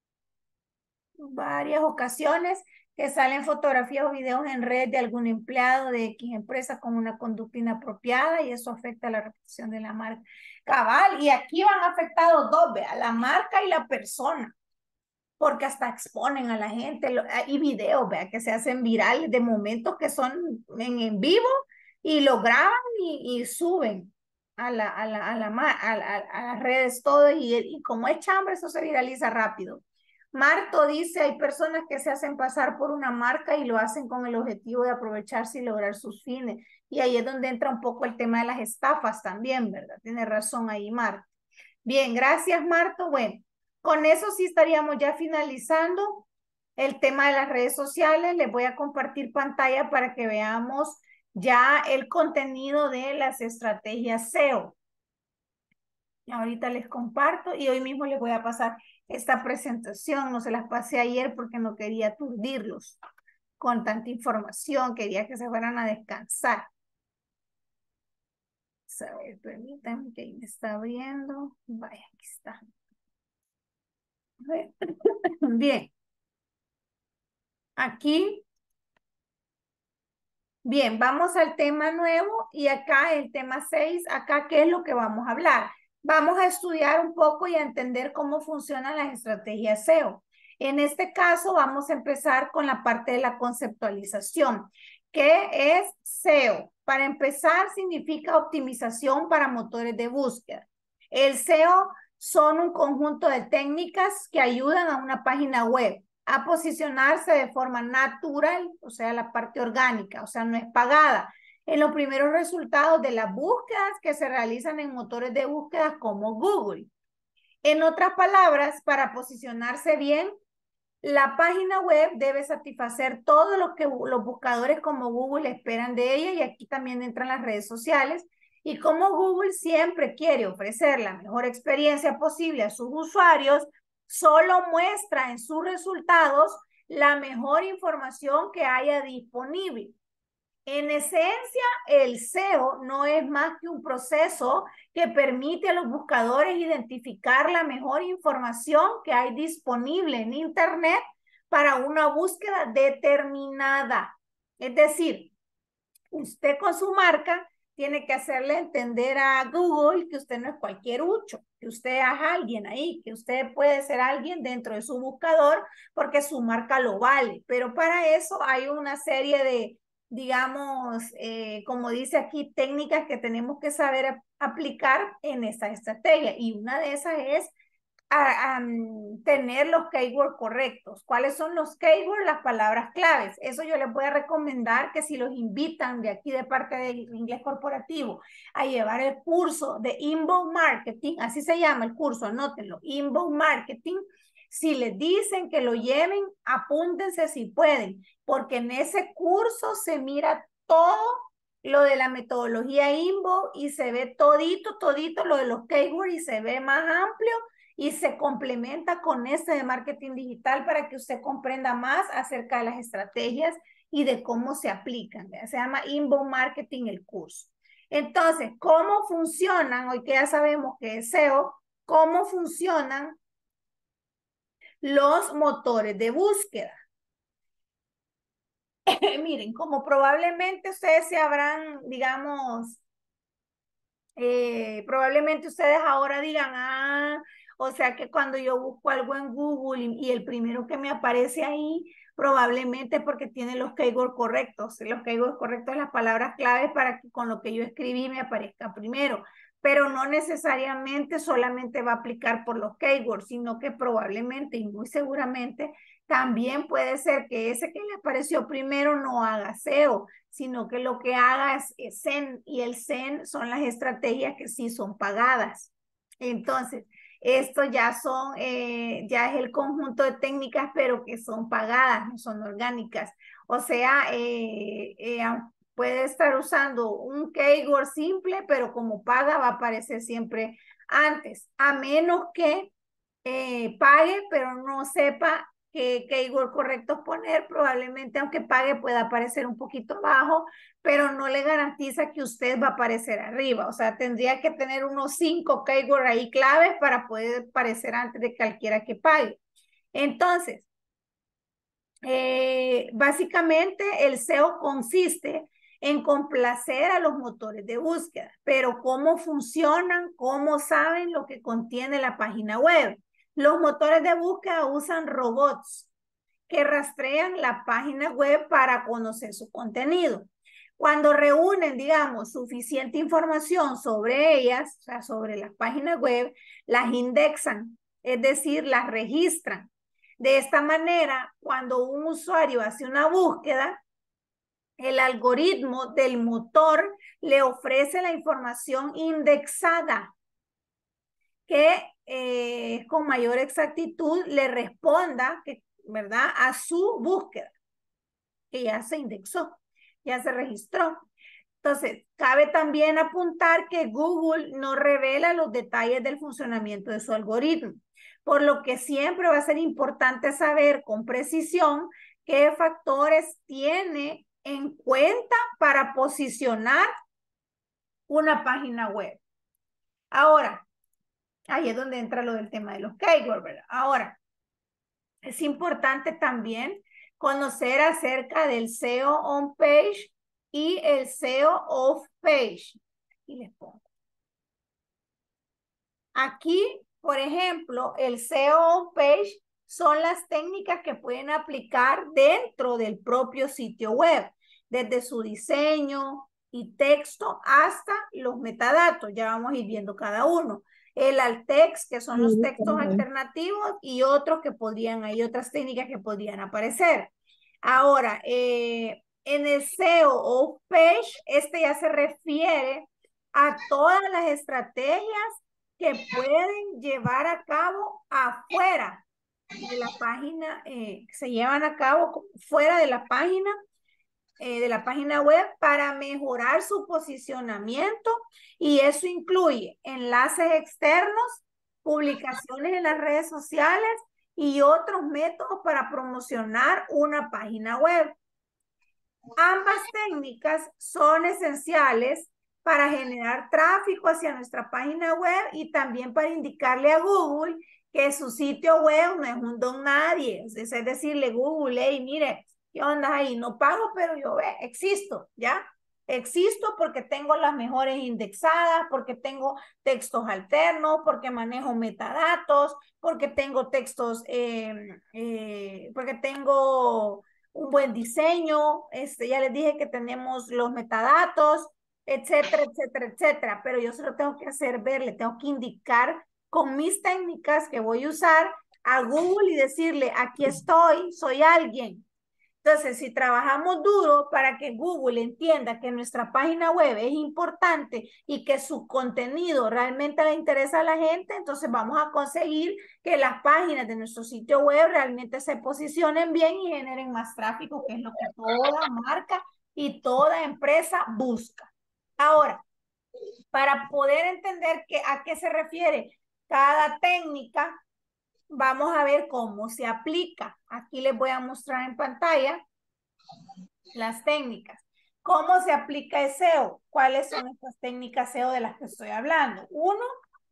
Varias ocasiones que salen fotografías o videos en red de algún empleado de X empresa con una conducta inapropiada y eso afecta la reputación de la marca. Cabal, y aquí van afectados dos, vea, la marca y la persona, porque hasta exponen a la gente y videos, vea, que se hacen virales de momentos que son en vivo y lo graban y suben a las redes todo y como es chambre, eso se viraliza rápido. Marto dice, hay personas que se hacen pasar por una marca y lo hacen con el objetivo de aprovecharse y lograr sus fines. Y ahí es donde entra un poco el tema de las estafas también, ¿verdad? Tiene razón ahí, Marto. Bien, gracias, Marto. Bueno, con eso sí estaríamos ya finalizando el tema de las redes sociales. Les voy a compartir pantalla para que veamos ya el contenido de las estrategias SEO. Ahorita les comparto y hoy mismo les voy a pasar esta presentación. No se las pasé ayer porque no quería aturdirlos con tanta información. Quería que se fueran a descansar. A ver, permítanme que ahí me está abriendo. Vaya, aquí está. Bien. Aquí. Bien, vamos al tema nuevo y acá el tema 6, acá ¿qué es lo que vamos a hablar? Vamos a estudiar un poco y a entender cómo funcionan las estrategias SEO. En este caso vamos a empezar con la parte de la conceptualización. ¿Qué es SEO? Para empezar significa optimización para motores de búsqueda. El SEO son un conjunto de técnicas que ayudan a una página web a posicionarse de forma natural, o sea, la parte orgánica, o sea, no es pagada, en los primeros resultados de las búsquedas que se realizan en motores de búsqueda como Google. En otras palabras, para posicionarse bien, la página web debe satisfacer todo lo que los buscadores como Google esperan de ella, y aquí también entran las redes sociales. Y como Google siempre quiere ofrecer la mejor experiencia posible a sus usuarios, solo muestra en sus resultados la mejor información que haya disponible. En esencia, el SEO no es más que un proceso que permite a los buscadores identificar la mejor información que hay disponible en Internet para una búsqueda determinada. Es decir, usted con su marca tiene que hacerle entender a Google que usted no es cualquier ucho, que usted es alguien ahí, que usted puede ser alguien dentro de su buscador porque su marca lo vale. Pero para eso hay una serie de, digamos, como dice aquí, técnicas que tenemos que saber aplicar en esta estrategia. Y una de esas es tener los keywords correctos. ¿Cuáles son los keywords? Las palabras claves. Eso yo les voy a recomendar que si los invitan de aquí de parte del inglés corporativo a llevar el curso de Inbound Marketing, así se llama el curso, anótenlo, Inbound Marketing. Si les dicen que lo lleven, apúntense si pueden, porque en ese curso se mira todo lo de la metodología Inbound y se ve todito lo de los keywords y se ve más amplio y se complementa con este de marketing digital para que usted comprenda más acerca de las estrategias y de cómo se aplican. Se llama Inbound Marketing el curso. Entonces, ¿cómo funcionan? Hoy que ya sabemos que es SEO, ¿cómo funcionan los motores de búsqueda? Miren, como probablemente ustedes se habrán, digamos, probablemente ustedes ahora digan, o sea que cuando yo busco algo en Google y el primero que me aparece ahí, probablemente porque tiene los keywords correctos. Los keywords correctos, las palabras claves para que con lo que yo escribí me aparezca primero. Pero no necesariamente solamente va a aplicar por los keywords, sino que probablemente y muy seguramente también puede ser que ese que le apareció primero no haga SEO, sino que lo que haga es SEM, y el SEM son las estrategias que sí son pagadas. Entonces, esto ya son, ya es el conjunto de técnicas, pero que son pagadas, no son orgánicas. O sea, puede estar usando un keyword simple, pero como paga va a aparecer siempre antes, a menos que pague, pero no sepa qué keyword correcto poner, probablemente aunque pague pueda aparecer un poquito bajo, pero no le garantiza que usted va a aparecer arriba. O sea, tendría que tener unos 5 keywords ahí claves para poder aparecer antes de cualquiera que pague. Entonces, básicamente el SEO consiste en complacer a los motores de búsqueda, pero ¿cómo funcionan? ¿Cómo saben lo que contiene la página web? Los motores de búsqueda usan robots que rastrean la página web para conocer su contenido. Cuando reúnen, digamos, suficiente información sobre ellas, o sea, sobre las páginas web, las indexan, es decir, las registran. De esta manera, cuando un usuario hace una búsqueda, el algoritmo del motor le ofrece la información indexada que con mayor exactitud le responda, ¿verdad?, a su búsqueda, que ya se indexó, ya se registró. Entonces, cabe también apuntar que Google no revela los detalles del funcionamiento de su algoritmo, por lo que siempre va a ser importante saber con precisión qué factores tiene en cuenta para posicionar una página web. Ahora, ahí es donde entra lo del tema de los keywords, ¿verdad? Ahora, es importante también conocer acerca del SEO on page y el SEO off page. Aquí les pongo. Aquí, por ejemplo, el SEO on page son las técnicas que pueden aplicar dentro del propio sitio web, desde su diseño y texto hasta los metadatos. Ya vamos a ir viendo cada uno. El alt text, que son los textos alternativos, y otros que podrían, hay otras técnicas que podrían aparecer. Ahora, en el SEO off page, este ya se refiere a todas las estrategias que pueden llevar a cabo afuera de la página, se llevan a cabo fuera de la página web para mejorar su posicionamiento, y eso incluye enlaces externos, publicaciones en las redes sociales y otros métodos para promocionar una página web. Ambas técnicas son esenciales para generar tráfico hacia nuestra página web y también para indicarle a Google que su sitio web no es un don nadie. Es decirle, Google, hey, mire, ¿qué onda ahí? No pago, pero yo existo, ¿ya? Existo porque tengo las mejores indexadas, porque tengo textos alternos, porque manejo metadatos, porque tengo textos, porque tengo un buen diseño, ya les dije que tenemos los metadatos, etcétera, etcétera, etcétera, pero yo solo tengo que hacer ver, le tengo que indicar con mis técnicas que voy a usar a Google y decirle, aquí estoy, soy alguien. Entonces, si trabajamos duro para que Google entienda que nuestra página web es importante y que su contenido realmente le interesa a la gente, entonces vamos a conseguir que las páginas de nuestro sitio web realmente se posicionen bien y generen más tráfico, que es lo que toda marca y toda empresa busca. Ahora, para poder entender a qué se refiere cada técnica, vamos a ver cómo se aplica. Aquí les voy a mostrar en pantalla las técnicas. ¿Cómo se aplica el SEO? ¿Cuáles son estas técnicas SEO de las que estoy hablando? Uno,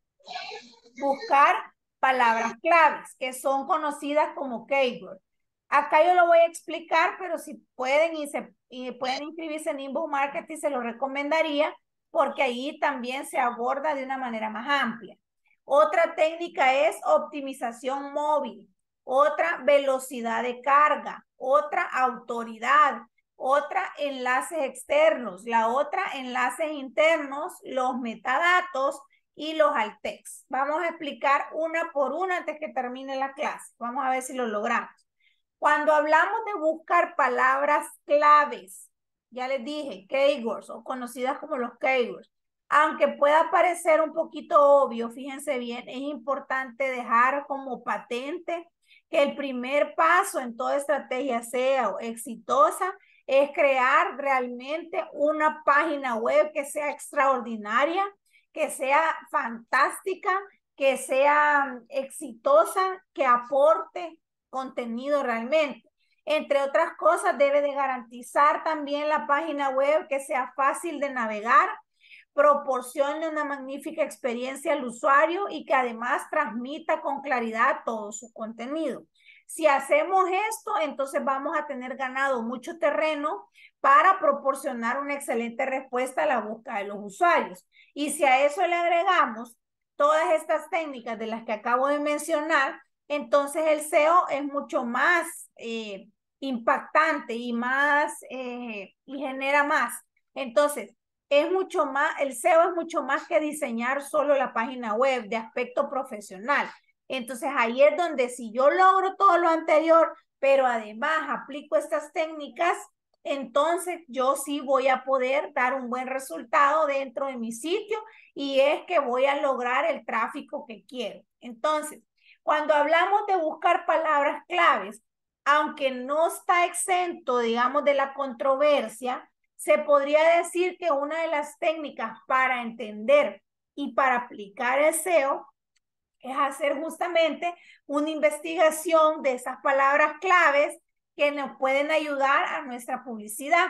buscar palabras claves que son conocidas como keywords. Acá yo lo voy a explicar, pero si pueden y pueden inscribirse en Inbox Marketing, se lo recomendaría porque ahí también se aborda de una manera más amplia. Otra técnica es optimización móvil, otra velocidad de carga, otra autoridad, otra enlaces externos, la otra enlaces internos, los metadatos y los alt text. Vamos a explicar una por una antes que termine la clase. Vamos a ver si lo logramos. Cuando hablamos de buscar palabras claves, ya les dije, keywords o conocidas como los keywords, aunque pueda parecer un poquito obvio, fíjense bien, es importante dejar como patente que el primer paso en toda estrategia SEO exitosa es crear realmente una página web que sea extraordinaria, que sea fantástica, que sea exitosa, que aporte contenido realmente. Entre otras cosas, debe de garantizar también la página web que sea fácil de navegar, proporcione una magnífica experiencia al usuario y que además transmita con claridad todo su contenido. Si hacemos esto, entonces vamos a tener ganado mucho terreno para proporcionar una excelente respuesta a la búsqueda de los usuarios. Y si a eso le agregamos todas estas técnicas de las que acabo de mencionar, entonces el SEO es mucho más impactante y más y genera más. Entonces, es mucho más, el SEO es mucho más que diseñar solo la página web de aspecto profesional. Entonces ahí es donde si yo logro todo lo anterior, pero además aplico estas técnicas, entonces yo sí voy a poder dar un buen resultado dentro de mi sitio y es que voy a lograr el tráfico que quiero. Entonces, cuando hablamos de buscar palabras claves, aunque no está exento, digamos, de la controversia, se podría decir que una de las técnicas para entender y para aplicar el SEO es hacer justamente una investigación de esas palabras claves que nos pueden ayudar a nuestra publicidad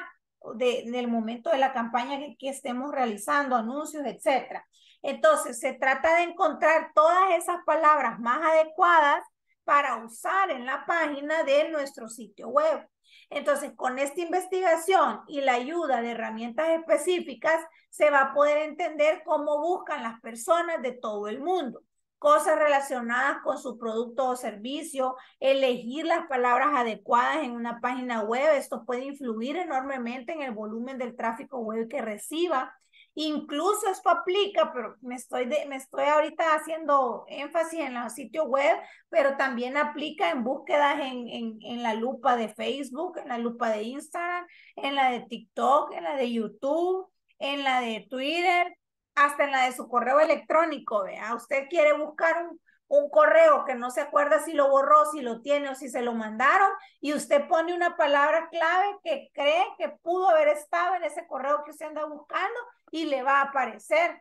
del momento de la campaña que estemos realizando, anuncios, etcétera. Entonces, se trata de encontrar todas esas palabras más adecuadas para usar en la página de nuestro sitio web. Entonces, con esta investigación y la ayuda de herramientas específicas, se va a poder entender cómo buscan las personas de todo el mundo. Cosas relacionadas con su producto o servicio, elegir las palabras adecuadas en una página web. Esto puede influir enormemente en el volumen del tráfico web que reciba. Incluso esto aplica, pero me estoy ahorita haciendo énfasis en los sitios web, pero también aplica en búsquedas en la lupa de Facebook, en la lupa de Instagram, en la de TikTok, en la de YouTube, en la de Twitter, hasta en la de su correo electrónico. Vea, usted quiere buscar un correo que no se acuerda si lo borró, si lo tiene o si se lo mandaron, y usted pone una palabra clave que cree que pudo haber estado en ese correo que usted anda buscando y le va a aparecer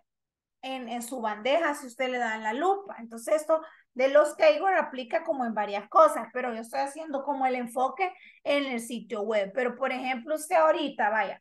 en su bandeja si usted le da en la lupa. Entonces esto de los keywords aplica como en varias cosas, pero yo estoy haciendo como el enfoque en el sitio web. Pero por ejemplo, usted ahorita, vaya,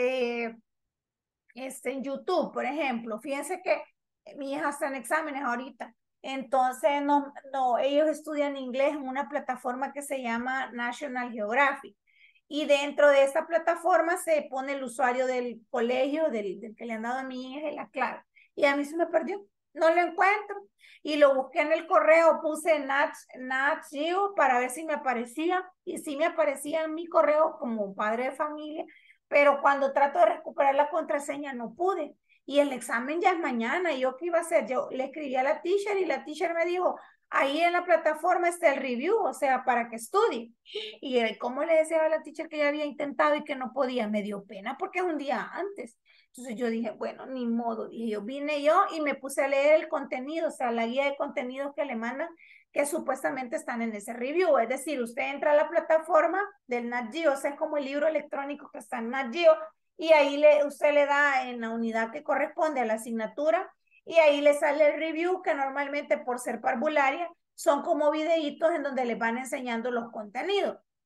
en YouTube, por ejemplo, fíjense que mi hija está en exámenes ahorita, entonces ellos estudian inglés en una plataforma que se llama National Geographic. Y dentro de esta plataforma se pone el usuario del colegio, del que le han dado a mi hija y la clave. Y a mí se me perdió, no lo encuentro. Y lo busqué en el correo, puse Nat Geo para ver si me aparecía. Y sí me aparecía en mi correo como padre de familia, pero cuando trato de recuperar la contraseña no pude. Y el examen ya es mañana. ¿Y yo qué iba a hacer? Yo le escribí a la teacher y la teacher me dijo, ahí en la plataforma está el review, o sea, para que estudie. Y como le decía a la teacher que ya había intentado y que no podía, me dio pena porque es un día antes. Entonces yo dije, bueno, ni modo. Dije, yo vine yo y me puse a leer el contenido, o sea, la guía de contenidos que le mandan, que supuestamente están en ese review. Es decir, usted entra a la plataforma del Nat Geo, o sea, es como el libro electrónico que está en Nat Geo, y ahí usted le da en la unidad que corresponde a la asignatura, y ahí le sale el review, que normalmente por ser parvularia son como videitos en donde les van enseñando los contenidos.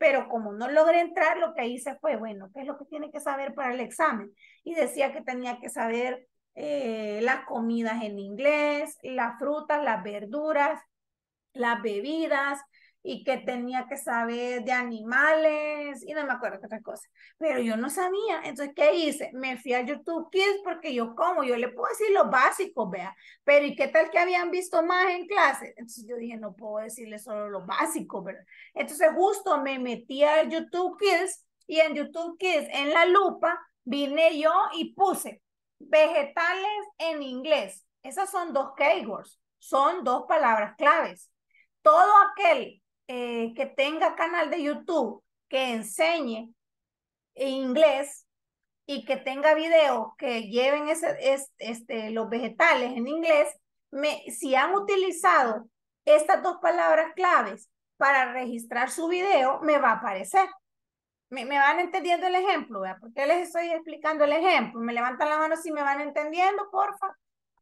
pero como no logré entrar, lo que hice fue, bueno, ¿qué es lo que tiene que saber para el examen? Y decía que tenía que saber las comidas en inglés, las frutas, las verduras, las bebidas, y que tenía que saber de animales y no me acuerdo qué otra cosa, pero yo no sabía. Entonces, ¿qué hice? Me fui a YouTube Kids porque yo le puedo decir lo básico, vea, pero ¿y qué tal que habían visto más en clase? Entonces yo dije, no puedo decirle solo lo básico, ¿verdad? Entonces justo me metí a YouTube Kids, y en YouTube Kids, en la lupa, vine yo y puse vegetales en inglés. Esas son dos keywords, son dos palabras claves. Todo aquel que tenga canal de YouTube que enseñe inglés y que tenga videos que lleven los vegetales en inglés, si han utilizado estas dos palabras claves para registrar su video, me va a aparecer. Me van entendiendo el ejemplo, ¿verdad? Porque les estoy explicando el ejemplo. Me levantan la mano si me van entendiendo, porfa.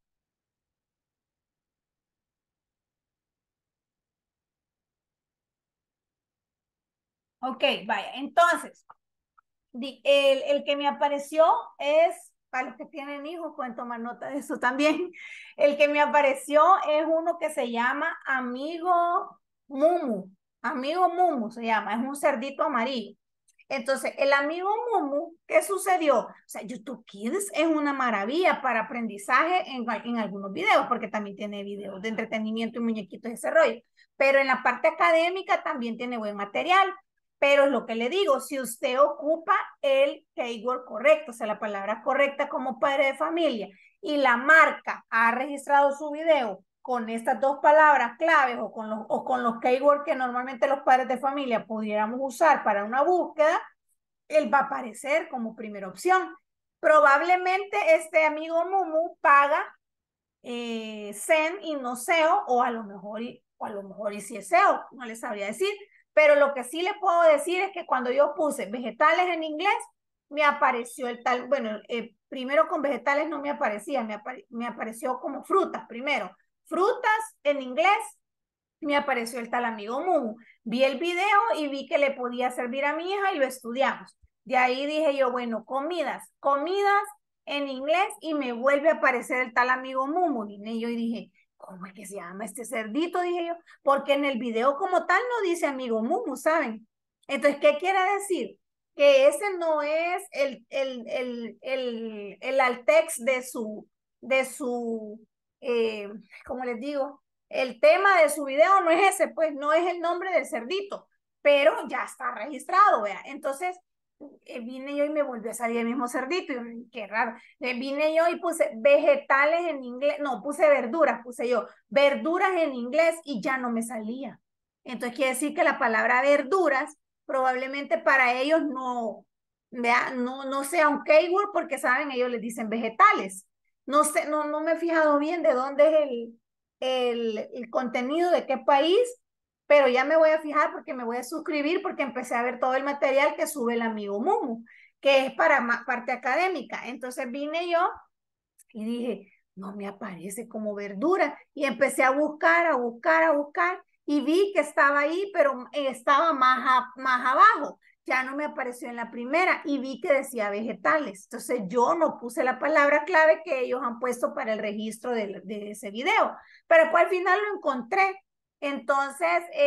Ok, vaya. Entonces, el que me apareció es, para los que tienen hijos, pueden tomar nota de eso también. El que me apareció es uno que se llama Amigo Mumu. Amigo Mumu se llama, es un cerdito amarillo. Entonces, el amigo Mumu, ¿qué sucedió? O sea, YouTube Kids es una maravilla para aprendizaje en algunos videos, porque también tiene videos de entretenimiento y muñequitos de ese rollo. Pero en la parte académica también tiene buen material. Pero es lo que le digo, si usted ocupa el keyword correcto, o sea, la palabra correcta como padre de familia, y la marca ha registrado su video con estas dos palabras claves o con los keywords que normalmente los padres de familia pudiéramos usar para una búsqueda, él va a aparecer como primera opción. Probablemente este amigo Mumu paga SEM y no SEO, o a lo mejor y si es SEO, no les sabría decir, pero lo que sí le puedo decir es que cuando yo puse vegetales en inglés, me apareció el tal, bueno, primero con vegetales no me aparecía, me apareció como frutas primero. Frutas en inglés, me apareció el tal amigo Mumu. Vi el video y vi que le podía servir a mi hija y lo estudiamos. De ahí dije yo, bueno, comidas en inglés, y me vuelve a aparecer el tal amigo Mumu. Vine yo y dije, ¿cómo es que se llama este cerdito? Dije yo, porque en el video como tal no dice amigo Mumu, ¿saben? Entonces, ¿qué quiere decir? Que ese no es el altext de su como les digo, el tema de su video no es ese, pues no es el nombre del cerdito, pero ya está registrado, vea. Entonces, vine yo y me volvió a salir el mismo cerdito, y qué raro. Vine yo y puse vegetales en inglés, no, puse verduras, puse yo verduras en inglés y ya no me salía. Entonces quiere decir que la palabra verduras probablemente para ellos no, vea, no sea un keyword, porque saben, ellos les dicen vegetales. No sé, no me he fijado bien de dónde es el contenido, de qué país, pero ya me voy a fijar porque me voy a suscribir, porque empecé a ver todo el material que sube el amigo Mumu, que es para parte académica. Entonces vine yo y dije, no me aparece como verdura, y empecé a buscar, y vi que estaba ahí, pero estaba más abajo. Ya no me apareció en la primera y vi que decía vegetales. Entonces yo no puse la palabra clave que ellos han puesto para el registro de ese video, pero pues al final lo encontré. Entonces,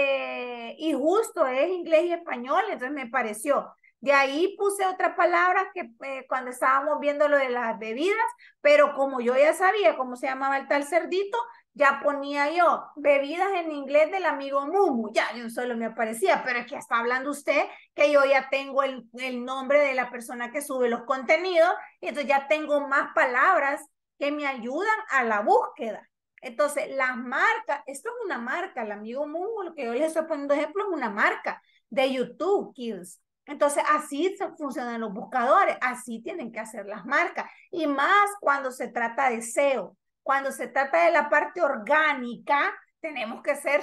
y justo es inglés y español, entonces me pareció. De ahí puse otra palabra que cuando estábamos viendo lo de las bebidas, pero como yo ya sabía cómo se llamaba el tal cerdito, ya ponía yo bebidas en inglés del amigo Mumu. Ya, yo solo me aparecía, pero es que está hablando usted que yo ya tengo el nombre de la persona que sube los contenidos, y entonces ya tengo más palabras que me ayudan a la búsqueda. Entonces, las marcas, esto es una marca, el amigo Mumu, lo que yo les estoy poniendo ejemplo, es una marca de YouTube Kids. Entonces, así funcionan los buscadores, así tienen que hacer las marcas. Y más cuando se trata de SEO, cuando se trata de la parte orgánica, tenemos que ser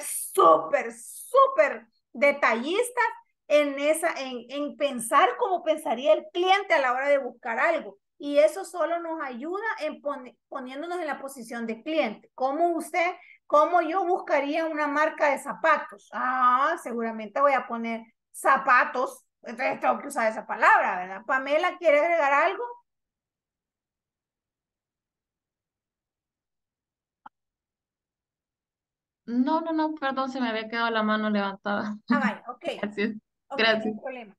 súper detallistas en pensar como pensaría el cliente a la hora de buscar algo. Y eso solo nos ayuda en poniéndonos en la posición de cliente. ¿Cómo yo buscaría una marca de zapatos? Seguramente voy a poner zapatos, entonces tengo que usar esa palabra, ¿verdad? Pamela, ¿quiere agregar algo? No, no, no, perdón, se me había quedado la mano levantada. Ah, vaya, ok, Gracias, ok, no hay gracias. problema.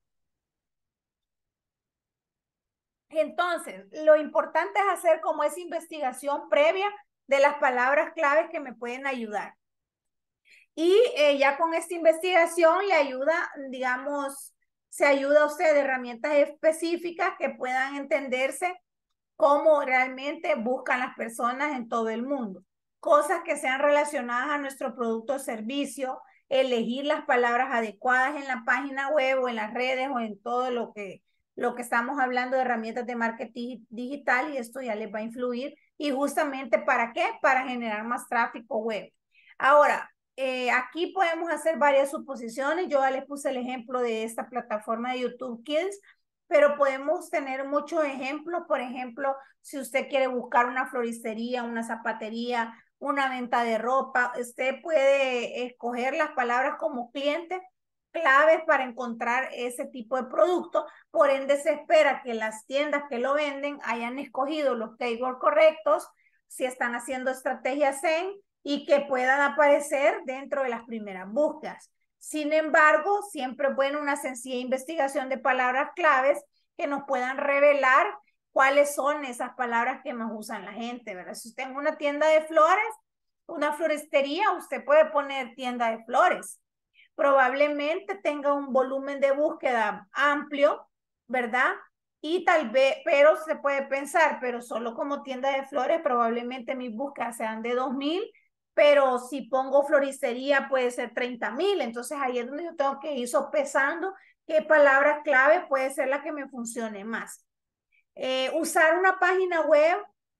Entonces, lo importante es hacer como esa investigación previa de las palabras claves que me pueden ayudar. Y ya con esta investigación le ayuda, digamos, se ayuda a usted de herramientas específicas que puedan entenderse cómo realmente buscan las personas en todo el mundo. Cosas que sean relacionadas a nuestro producto o servicio, elegir las palabras adecuadas en la página web o en las redes o en todo lo que estamos hablando de herramientas de marketing digital, y esto ya les va a influir. ¿Y justamente para qué? Para generar más tráfico web. Ahora, aquí podemos hacer varias suposiciones. Yo ya les puse el ejemplo de esta plataforma de YouTube Kids, pero podemos tener muchos ejemplos. Por ejemplo, si usted quiere buscar una floristería, una zapatería, una venta de ropa, usted puede escoger las palabras como cliente claves para encontrar ese tipo de producto. Por ende, se espera que las tiendas que lo venden hayan escogido los keywords correctos, si están haciendo estrategias SEM, y que puedan aparecer dentro de las primeras búsquedas. Sin embargo, siempre es bueno una sencilla investigación de palabras claves que nos puedan revelar cuáles son esas palabras que más usan la gente, ¿verdad? Si usted en una tienda de flores, una floristería, usted puede poner tienda de flores. Probablemente tenga un volumen de búsqueda amplio, ¿verdad? Y tal vez, pero se puede pensar, pero solo como tienda de flores, probablemente mis búsquedas sean de 2,000, pero si pongo floristería puede ser 30,000. Entonces ahí es donde yo tengo que ir sopesando qué palabra clave puede ser la que me funcione más. Usar una página web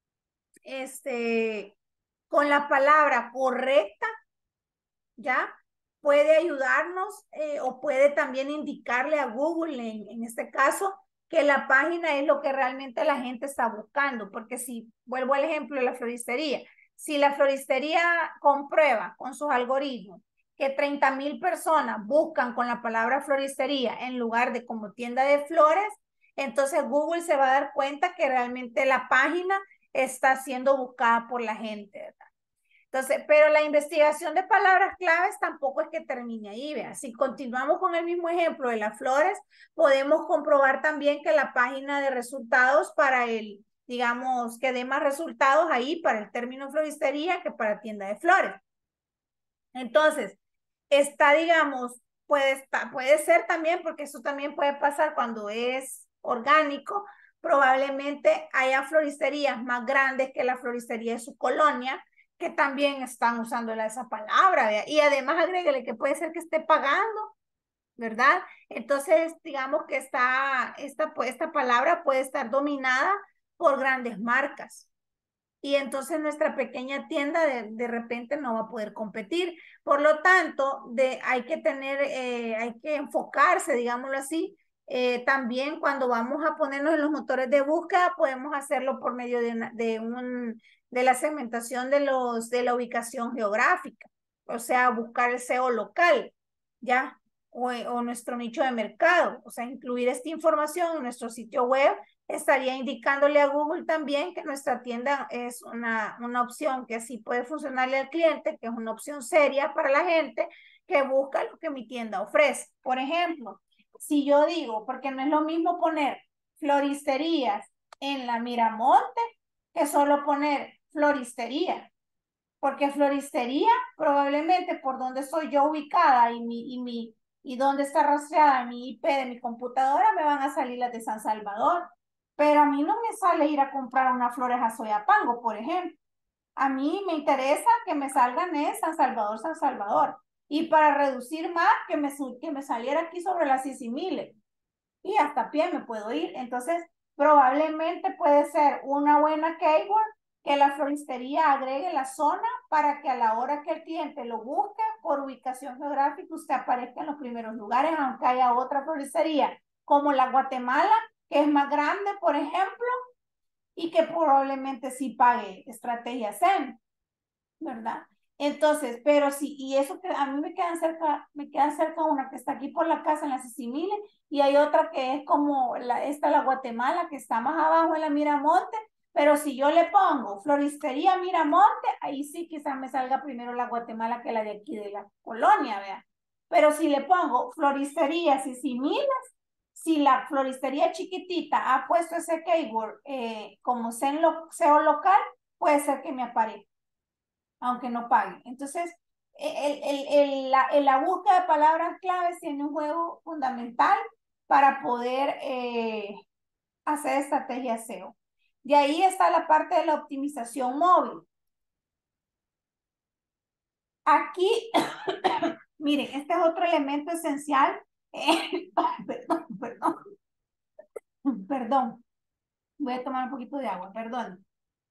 con la palabra correcta, ¿ya? Puede ayudarnos o puede también indicarle a Google, en este caso, que la página es lo que realmente la gente está buscando. Porque si, vuelvo al ejemplo de la floristería, si la floristería comprueba con sus algoritmos que 30,000 personas buscan con la palabra floristería en lugar de como tienda de flores, entonces Google se va a dar cuenta que realmente la página está siendo buscada por la gente, ¿verdad? Entonces, pero la investigación de palabras claves tampoco es que termine ahí, vea. Si continuamos con el mismo ejemplo de las flores, podemos comprobar también que la página de resultados para el, digamos, que dé más resultados ahí para el término floristería que para tienda de flores. Entonces, está, digamos, puede ser también, porque eso también puede pasar cuando es orgánico, probablemente haya floristerías más grandes que la floristería de su colonia, que también están usando esa palabra, ¿verdad? Y además agréguele que puede ser que esté pagando, ¿verdad? Entonces, digamos que esta palabra puede estar dominada por grandes marcas. Y entonces nuestra pequeña tienda de repente no va a poder competir. Por lo tanto, hay que hay que enfocarse, digámoslo así. También cuando vamos a ponernos en los motores de búsqueda, podemos hacerlo por medio de la segmentación de la ubicación geográfica. O sea, buscar el SEO local, ¿ya? O nuestro nicho de mercado. O sea, incluir esta información en nuestro sitio web estaría indicándole a Google también que nuestra tienda es una opción que sí puede funcionarle al cliente, que es una opción seria para la gente que busca lo que mi tienda ofrece. Por ejemplo, si yo digo, porque no es lo mismo poner floristerías en la Miramonte que solo poner floristería, porque floristería probablemente por donde soy yo ubicada y dónde está rastreada mi IP de mi computadora me van a salir las de San Salvador. Pero a mí no me sale ir a comprar unas flores a Soyapango, por ejemplo. A mí me interesa que me salgan de San Salvador, San Salvador. Y para reducir más, que me saliera aquí sobre las Sisimile. Y hasta a pie me puedo ir. Entonces, probablemente puede ser una buena keyword que la floristería agregue la zona para que a la hora que el cliente lo busque por ubicación geográfica, usted aparezca en los primeros lugares, aunque haya otra floristería como la Guatemala, que es más grande, por ejemplo, y que probablemente sí pague estrategia SEM, ¿verdad? Entonces, pero sí, y eso que a mí me queda cerca una que está aquí por la casa en la Sicimile, y hay otra que es como la Guatemala, que está más abajo en la Miramonte, pero si yo le pongo Floristería Miramonte, ahí sí quizás me salga primero la Guatemala que la de aquí de la colonia, vean. Pero si le pongo Floristería Sicimile, si la floristería chiquitita ha puesto ese keyword como SEO local, puede ser que me aparezca, aunque no pague. Entonces, la búsqueda de palabras claves tiene un juego fundamental para poder hacer estrategia SEO. De ahí está la parte de la optimización móvil. Aquí, miren, este es otro elemento esencial. Perdón. Voy a tomar un poquito de agua, perdón.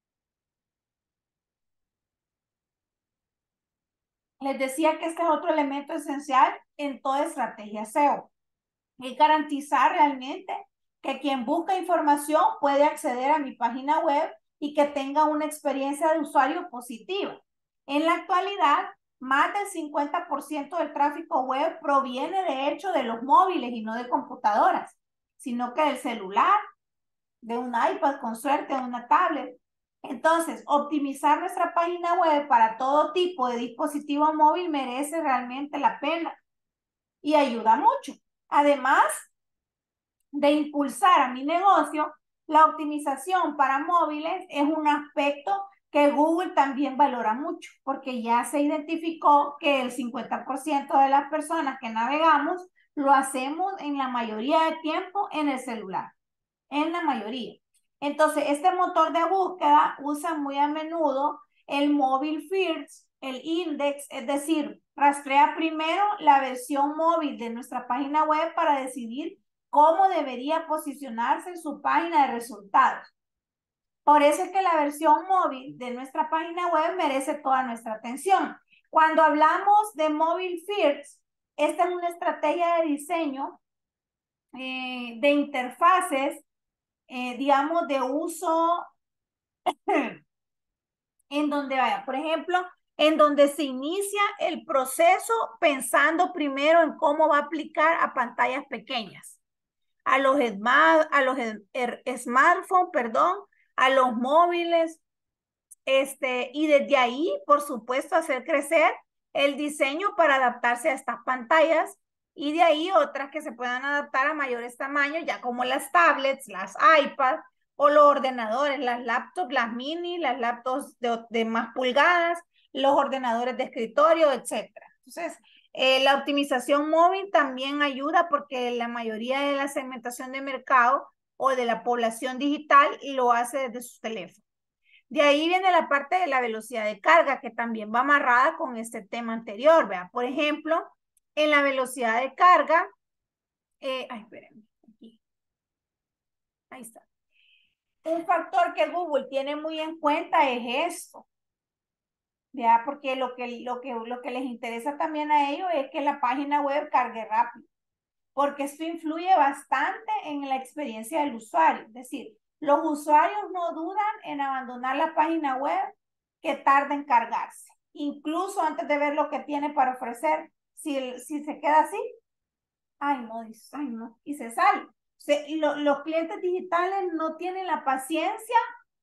Les decía que este es otro elemento esencial en toda estrategia SEO. Es garantizar realmente que quien busca información puede acceder a mi página web y que tenga una experiencia de usuario positiva. En la actualidad, más del 50% del tráfico web proviene de hecho de los móviles y no de computadoras, sino que del celular, de un iPad, con suerte, de una tablet. Entonces, optimizar nuestra página web para todo tipo de dispositivo móvil merece realmente la pena y ayuda mucho. Además de impulsar a mi negocio, la optimización para móviles es un aspecto que Google también valora mucho, porque ya se identificó que el 50% de las personas que navegamos lo hacemos en la mayoría de tiempo en el celular, en la mayoría. Entonces, este motor de búsqueda usa muy a menudo el móvil first, el index, es decir, rastrea primero la versión móvil de nuestra página web para decidir cómo debería posicionarse en su página de resultados. Por eso es que la versión móvil de nuestra página web merece toda nuestra atención. Cuando hablamos de móvil first, esta es una estrategia de diseño de interfaces digamos, de uso en donde vaya, por ejemplo, en donde se inicia el proceso pensando primero en cómo va a aplicar a pantallas pequeñas, a los smartphones, perdón, a los móviles, y desde ahí, por supuesto, hacer crecer el diseño para adaptarse a estas pantallas y de ahí otras que se puedan adaptar a mayores tamaños, ya como las tablets, las iPads o los ordenadores, las laptops, las mini, las laptops de más pulgadas, los ordenadores de escritorio, etcétera. Entonces, la optimización móvil también ayuda porque la mayoría de la segmentación de mercado o de la población digital lo hace desde sus teléfonos. De ahí viene la parte de la velocidad de carga, que también va amarrada con este tema anterior. Vea, por ejemplo, en la velocidad de carga, espérenme, aquí. Ahí está. Un factor que Google tiene muy en cuenta es esto. Ya, porque lo que les interesa también a ellos es que la página web cargue rápido, porque esto influye bastante en la experiencia del usuario. Es decir, los usuarios no dudan en abandonar la página web que tarda en cargarse, incluso antes de ver lo que tiene para ofrecer. Si se queda así, ay no, y se sale. Los clientes digitales no tienen la paciencia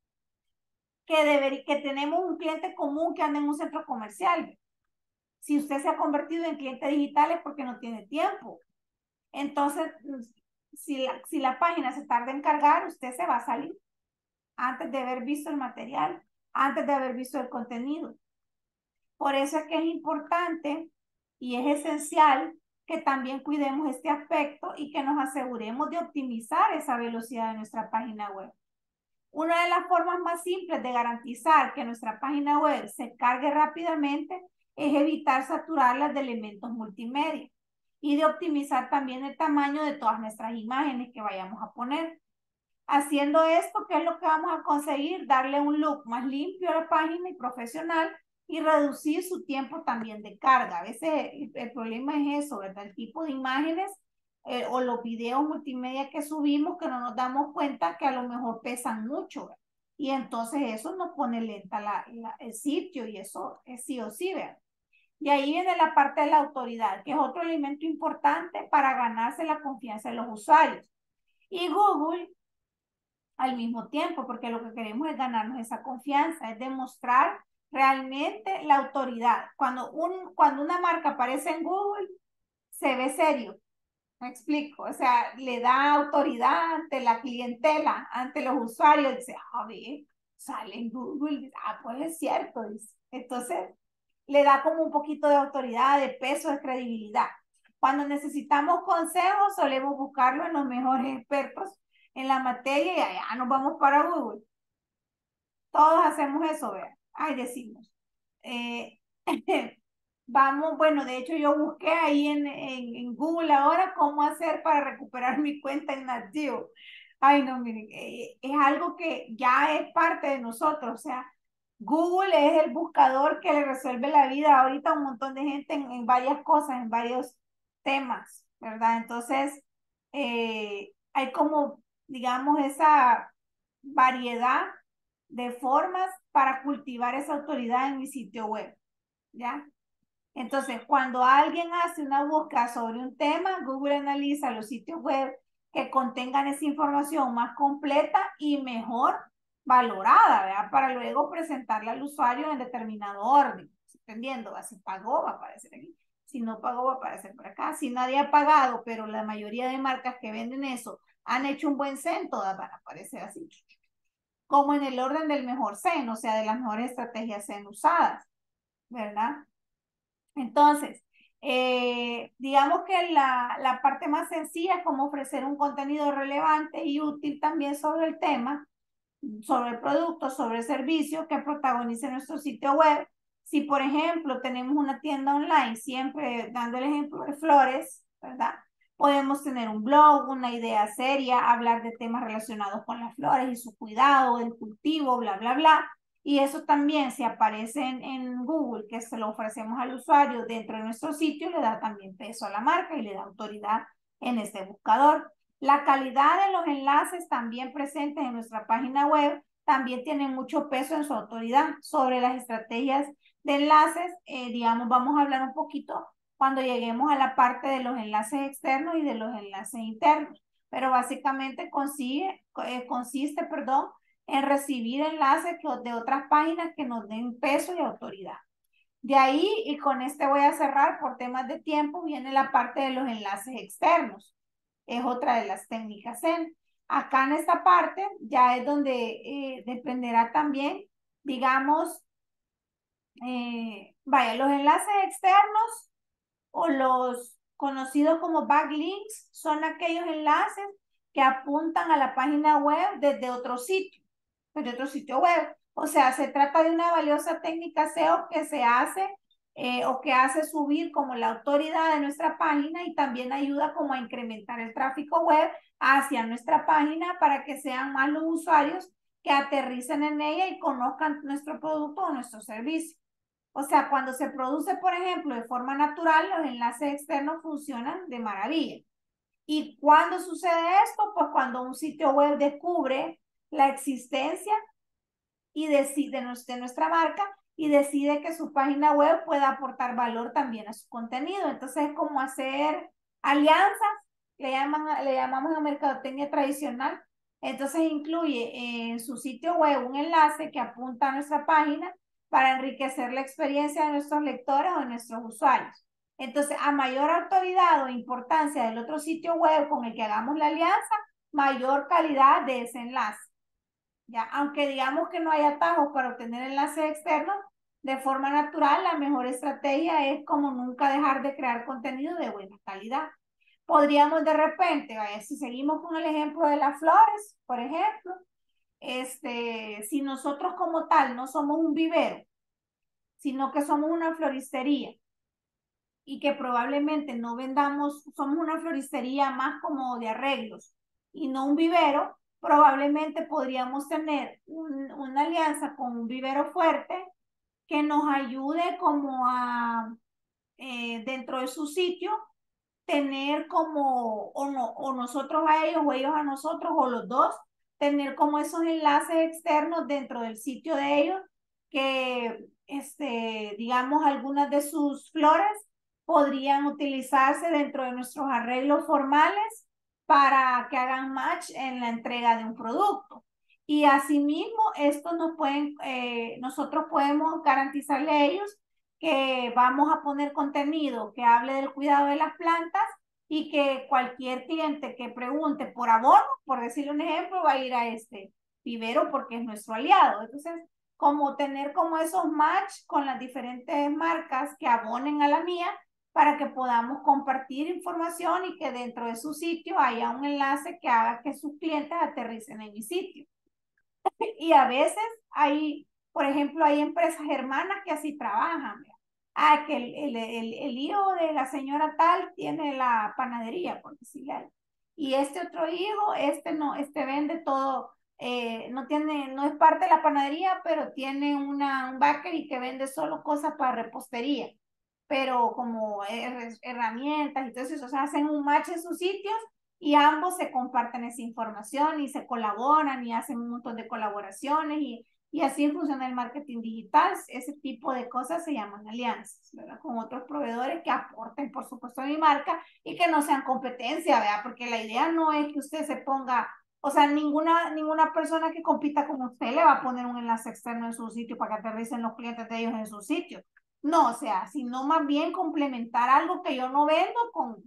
que tenemos un cliente común que anda en un centro comercial. Si usted se ha convertido en cliente digital es porque no tiene tiempo. Entonces, si la página se tarda en cargar, usted se va a salir antes de haber visto el material, antes de haber visto el contenido. Por eso es que es importante y es esencial que también cuidemos este aspecto y que nos aseguremos de optimizar esa velocidad de nuestra página web. Una de las formas más simples de garantizar que nuestra página web se cargue rápidamente es evitar saturarlas de elementos multimedia y de optimizar también el tamaño de todas nuestras imágenes que vayamos a poner. Haciendo esto, ¿qué es lo que vamos a conseguir? Darle un look más limpio a la página y profesional y reducir su tiempo también de carga. A veces el problema es eso, ¿verdad? El tipo de imágenes o los videos multimedia que subimos que no nos damos cuenta que a lo mejor pesan mucho, ¿verdad? y entonces eso nos pone lenta el sitio y eso es sí o sí, vean. Y ahí viene la parte de la autoridad, que es otro elemento importante para ganarse la confianza de los usuarios. Y Google al mismo tiempo, porque lo que queremos es ganarnos esa confianza, es demostrar realmente la autoridad. Cuando una marca aparece en Google, se ve serio. Me explico, o sea, le da autoridad ante la clientela, ante los usuarios, dice, a ver, sale en Google, dice, ah, pues es cierto, dice. Entonces, le da como un poquito de autoridad, de peso, de credibilidad. Cuando necesitamos consejos, solemos buscarlo en los mejores expertos en la materia y allá nos vamos para Google. Todos hacemos eso, vean. Ahí decimos. Eh, vamos, bueno, de hecho yo busqué ahí en Google ahora cómo hacer para recuperar mi cuenta en Nativo. Ay, no, miren, es algo que ya es parte de nosotros, o sea, Google es el buscador que le resuelve la vida ahorita a un montón de gente en varias cosas, en varios temas, ¿verdad? Entonces, hay como, digamos, esa variedad de formas para cultivar esa autoridad en mi sitio web, ¿ya? Entonces, cuando alguien hace una búsqueda sobre un tema, Google analiza los sitios web que contengan esa información más completa y mejor valorada, ¿verdad? Para luego presentarla al usuario en determinado orden. Entendiendo, si pagó, va a aparecer aquí. Si no pagó, va a aparecer por acá. Si nadie ha pagado, pero la mayoría de marcas que venden eso han hecho un buen SEM, todas van a aparecer así. Como en el orden del mejor SEM, o sea, de las mejores estrategias SEM usadas, ¿verdad? Entonces, digamos que la parte más sencilla es como ofrecer un contenido relevante y útil también sobre el tema, sobre el producto, sobre el servicio que protagonice nuestro sitio web. Si, por ejemplo, tenemos una tienda online, siempre dando el ejemplo de flores, ¿verdad? Podemos tener un blog, una idea seria, hablar de temas relacionados con las flores y su cuidado, el cultivo, bla, bla, bla. Y eso también, si aparece en Google, que se lo ofrecemos al usuario dentro de nuestro sitio, le da también peso a la marca y le da autoridad en este buscador. La calidad de los enlaces también presentes en nuestra página web también tiene mucho peso en su autoridad. Sobre las estrategias de enlaces, digamos, vamos a hablar un poquito cuando lleguemos a la parte de los enlaces externos y de los enlaces internos. Pero básicamente consiste, perdón, en recibir enlaces de otras páginas que nos den peso y autoridad. De ahí, y con este voy a cerrar por temas de tiempo, viene la parte de los enlaces externos. Es otra de las técnicas Zen. Acá en esta parte ya es donde dependerá también, digamos, vaya, los enlaces externos o los conocidos como backlinks son aquellos enlaces que apuntan a la página web desde otro sitio web. O sea, se trata de una valiosa técnica SEO que se hace o que hace subir como la autoridad de nuestra página y también ayuda como a incrementar el tráfico web hacia nuestra página para que sean más los usuarios que aterricen en ella y conozcan nuestro producto o nuestro servicio. O sea, cuando se produce, por ejemplo, de forma natural, los enlaces externos funcionan de maravilla. ¿Y cuándo sucede esto? Pues cuando un sitio web descubre la existencia y decide de nuestra marca y decide que su página web pueda aportar valor también a su contenido. Entonces es como hacer alianzas, le llamamos en mercadotecnia tradicional. Entonces incluye en su sitio web un enlace que apunta a nuestra página para enriquecer la experiencia de nuestros lectores o de nuestros usuarios. Entonces, a mayor autoridad o importancia del otro sitio web con el que hagamos la alianza, mayor calidad de ese enlace. ¿Ya? Aunque digamos que no hay atajos para obtener enlaces externos, de forma natural, la mejor estrategia es como nunca dejar de crear contenido de buena calidad. Podríamos de repente, vaya, si seguimos con el ejemplo de las flores, por ejemplo, si nosotros como tal no somos un vivero, sino que somos una floristería y que probablemente no vendamos, somos una floristería más como de arreglos y no un vivero, probablemente podríamos tener una alianza con un vivero fuerte que nos ayude como a, dentro de su sitio, tener como, o nosotros a ellos o ellos a nosotros, o los dos, tener como esos enlaces externos dentro del sitio de ellos, que digamos, algunas de sus flores podrían utilizarse dentro de nuestros arreglos formales para que hagan match en la entrega de un producto. Y asimismo, esto nosotros podemos garantizarle a ellos que vamos a poner contenido que hable del cuidado de las plantas y que cualquier cliente que pregunte por abono, por decirle un ejemplo, va a ir a este vivero porque es nuestro aliado. Entonces, como tener como esos match con las diferentes marcas que abonen a la mía para que podamos compartir información y que dentro de su sitio haya un enlace que haga que sus clientes aterricen en mi sitio. Y a veces hay, por ejemplo, hay empresas hermanas que así trabajan. ¿Verdad? Ah, que el hijo de la señora tal tiene la panadería, por decirle algo. Y este otro hijo, no, vende todo, no es parte de la panadería, pero tiene un bakery que vende solo cosas para repostería, pero como herramientas, entonces, o sea, hacen un match en sus sitios y ambos se comparten esa información y se colaboran y hacen un montón de colaboraciones y así funciona el marketing digital. Ese tipo de cosas se llaman alianzas, ¿verdad? Con otros proveedores que aporten, por supuesto, a mi marca y que no sean competencia, ¿verdad? Porque la idea no es que usted se ponga, o sea, ninguna persona que compita con usted le va a poner un enlace externo en su sitio para que aterricen los clientes de ellos en su sitio. No, o sea, sino más bien complementar algo que yo no vendo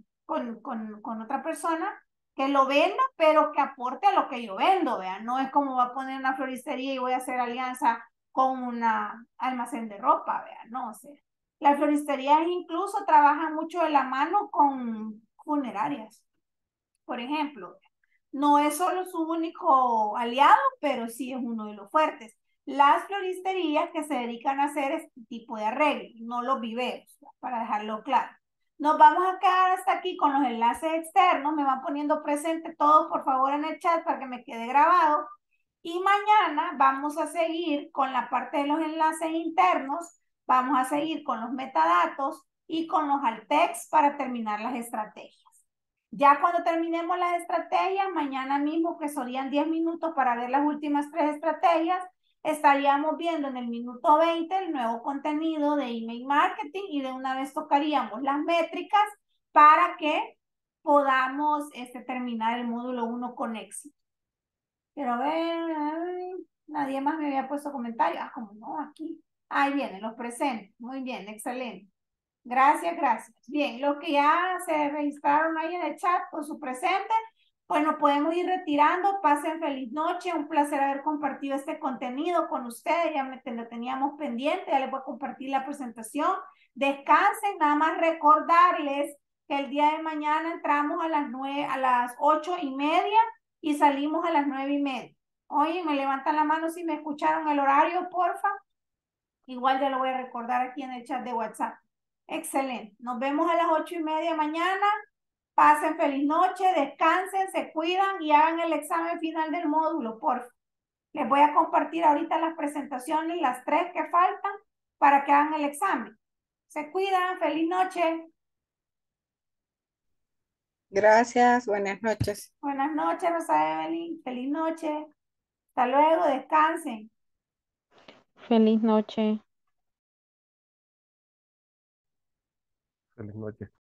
con otra persona que lo venda, pero que aporte a lo que yo vendo, vean. No es como va a poner una floristería y voy a hacer alianza con una almacén de ropa, vean. No, o sea, las floristerías incluso trabajan mucho de la mano con funerarias, por ejemplo. No es solo su único aliado, pero sí es uno de los fuertes. Las floristerías que se dedican a hacer este tipo de arreglos, no los viveros, para dejarlo claro. Nos vamos a quedar hasta aquí con los enlaces externos. Me van poniendo presente todos, por favor, en el chat para que me quede grabado. Y mañana vamos a seguir con la parte de los enlaces internos. Vamos a seguir con los metadatos y con los alt text para terminar las estrategias. Ya cuando terminemos las estrategias, mañana mismo, que serían 10 minutos para ver las últimas 3 estrategias, estaríamos viendo en el minuto 20 el nuevo contenido de email marketing y de una vez tocaríamos las métricas para que podamos terminar el módulo 1 con éxito. Pero ver, nadie más me había puesto comentarios. Ah, como no, aquí. Ahí viene, los presento. Muy bien, excelente. Gracias, gracias. Bien, los que ya se registraron ahí en el chat con su presente, pues nos podemos ir retirando. Pasen feliz noche. Un placer haber compartido este contenido con ustedes. Ya lo teníamos pendiente. Ya les voy a compartir la presentación. Descansen. Nada más recordarles que el día de mañana entramos a las 8:30 y salimos a las 9:30. Oye, me levantan la mano si me escucharon el horario, porfa. Igual ya lo voy a recordar aquí en el chat de WhatsApp. Excelente. Nos vemos a las 8:30 mañana. Pasen feliz noche, descansen, se cuidan y hagan el examen final del módulo, por favor. Les voy a compartir ahorita las presentaciones, las 3 que faltan, para que hagan el examen. Se cuidan, feliz noche. Gracias, buenas noches. Buenas noches, Rosa Evelyn. Feliz noche. Hasta luego, descansen. Feliz noche. Feliz noche.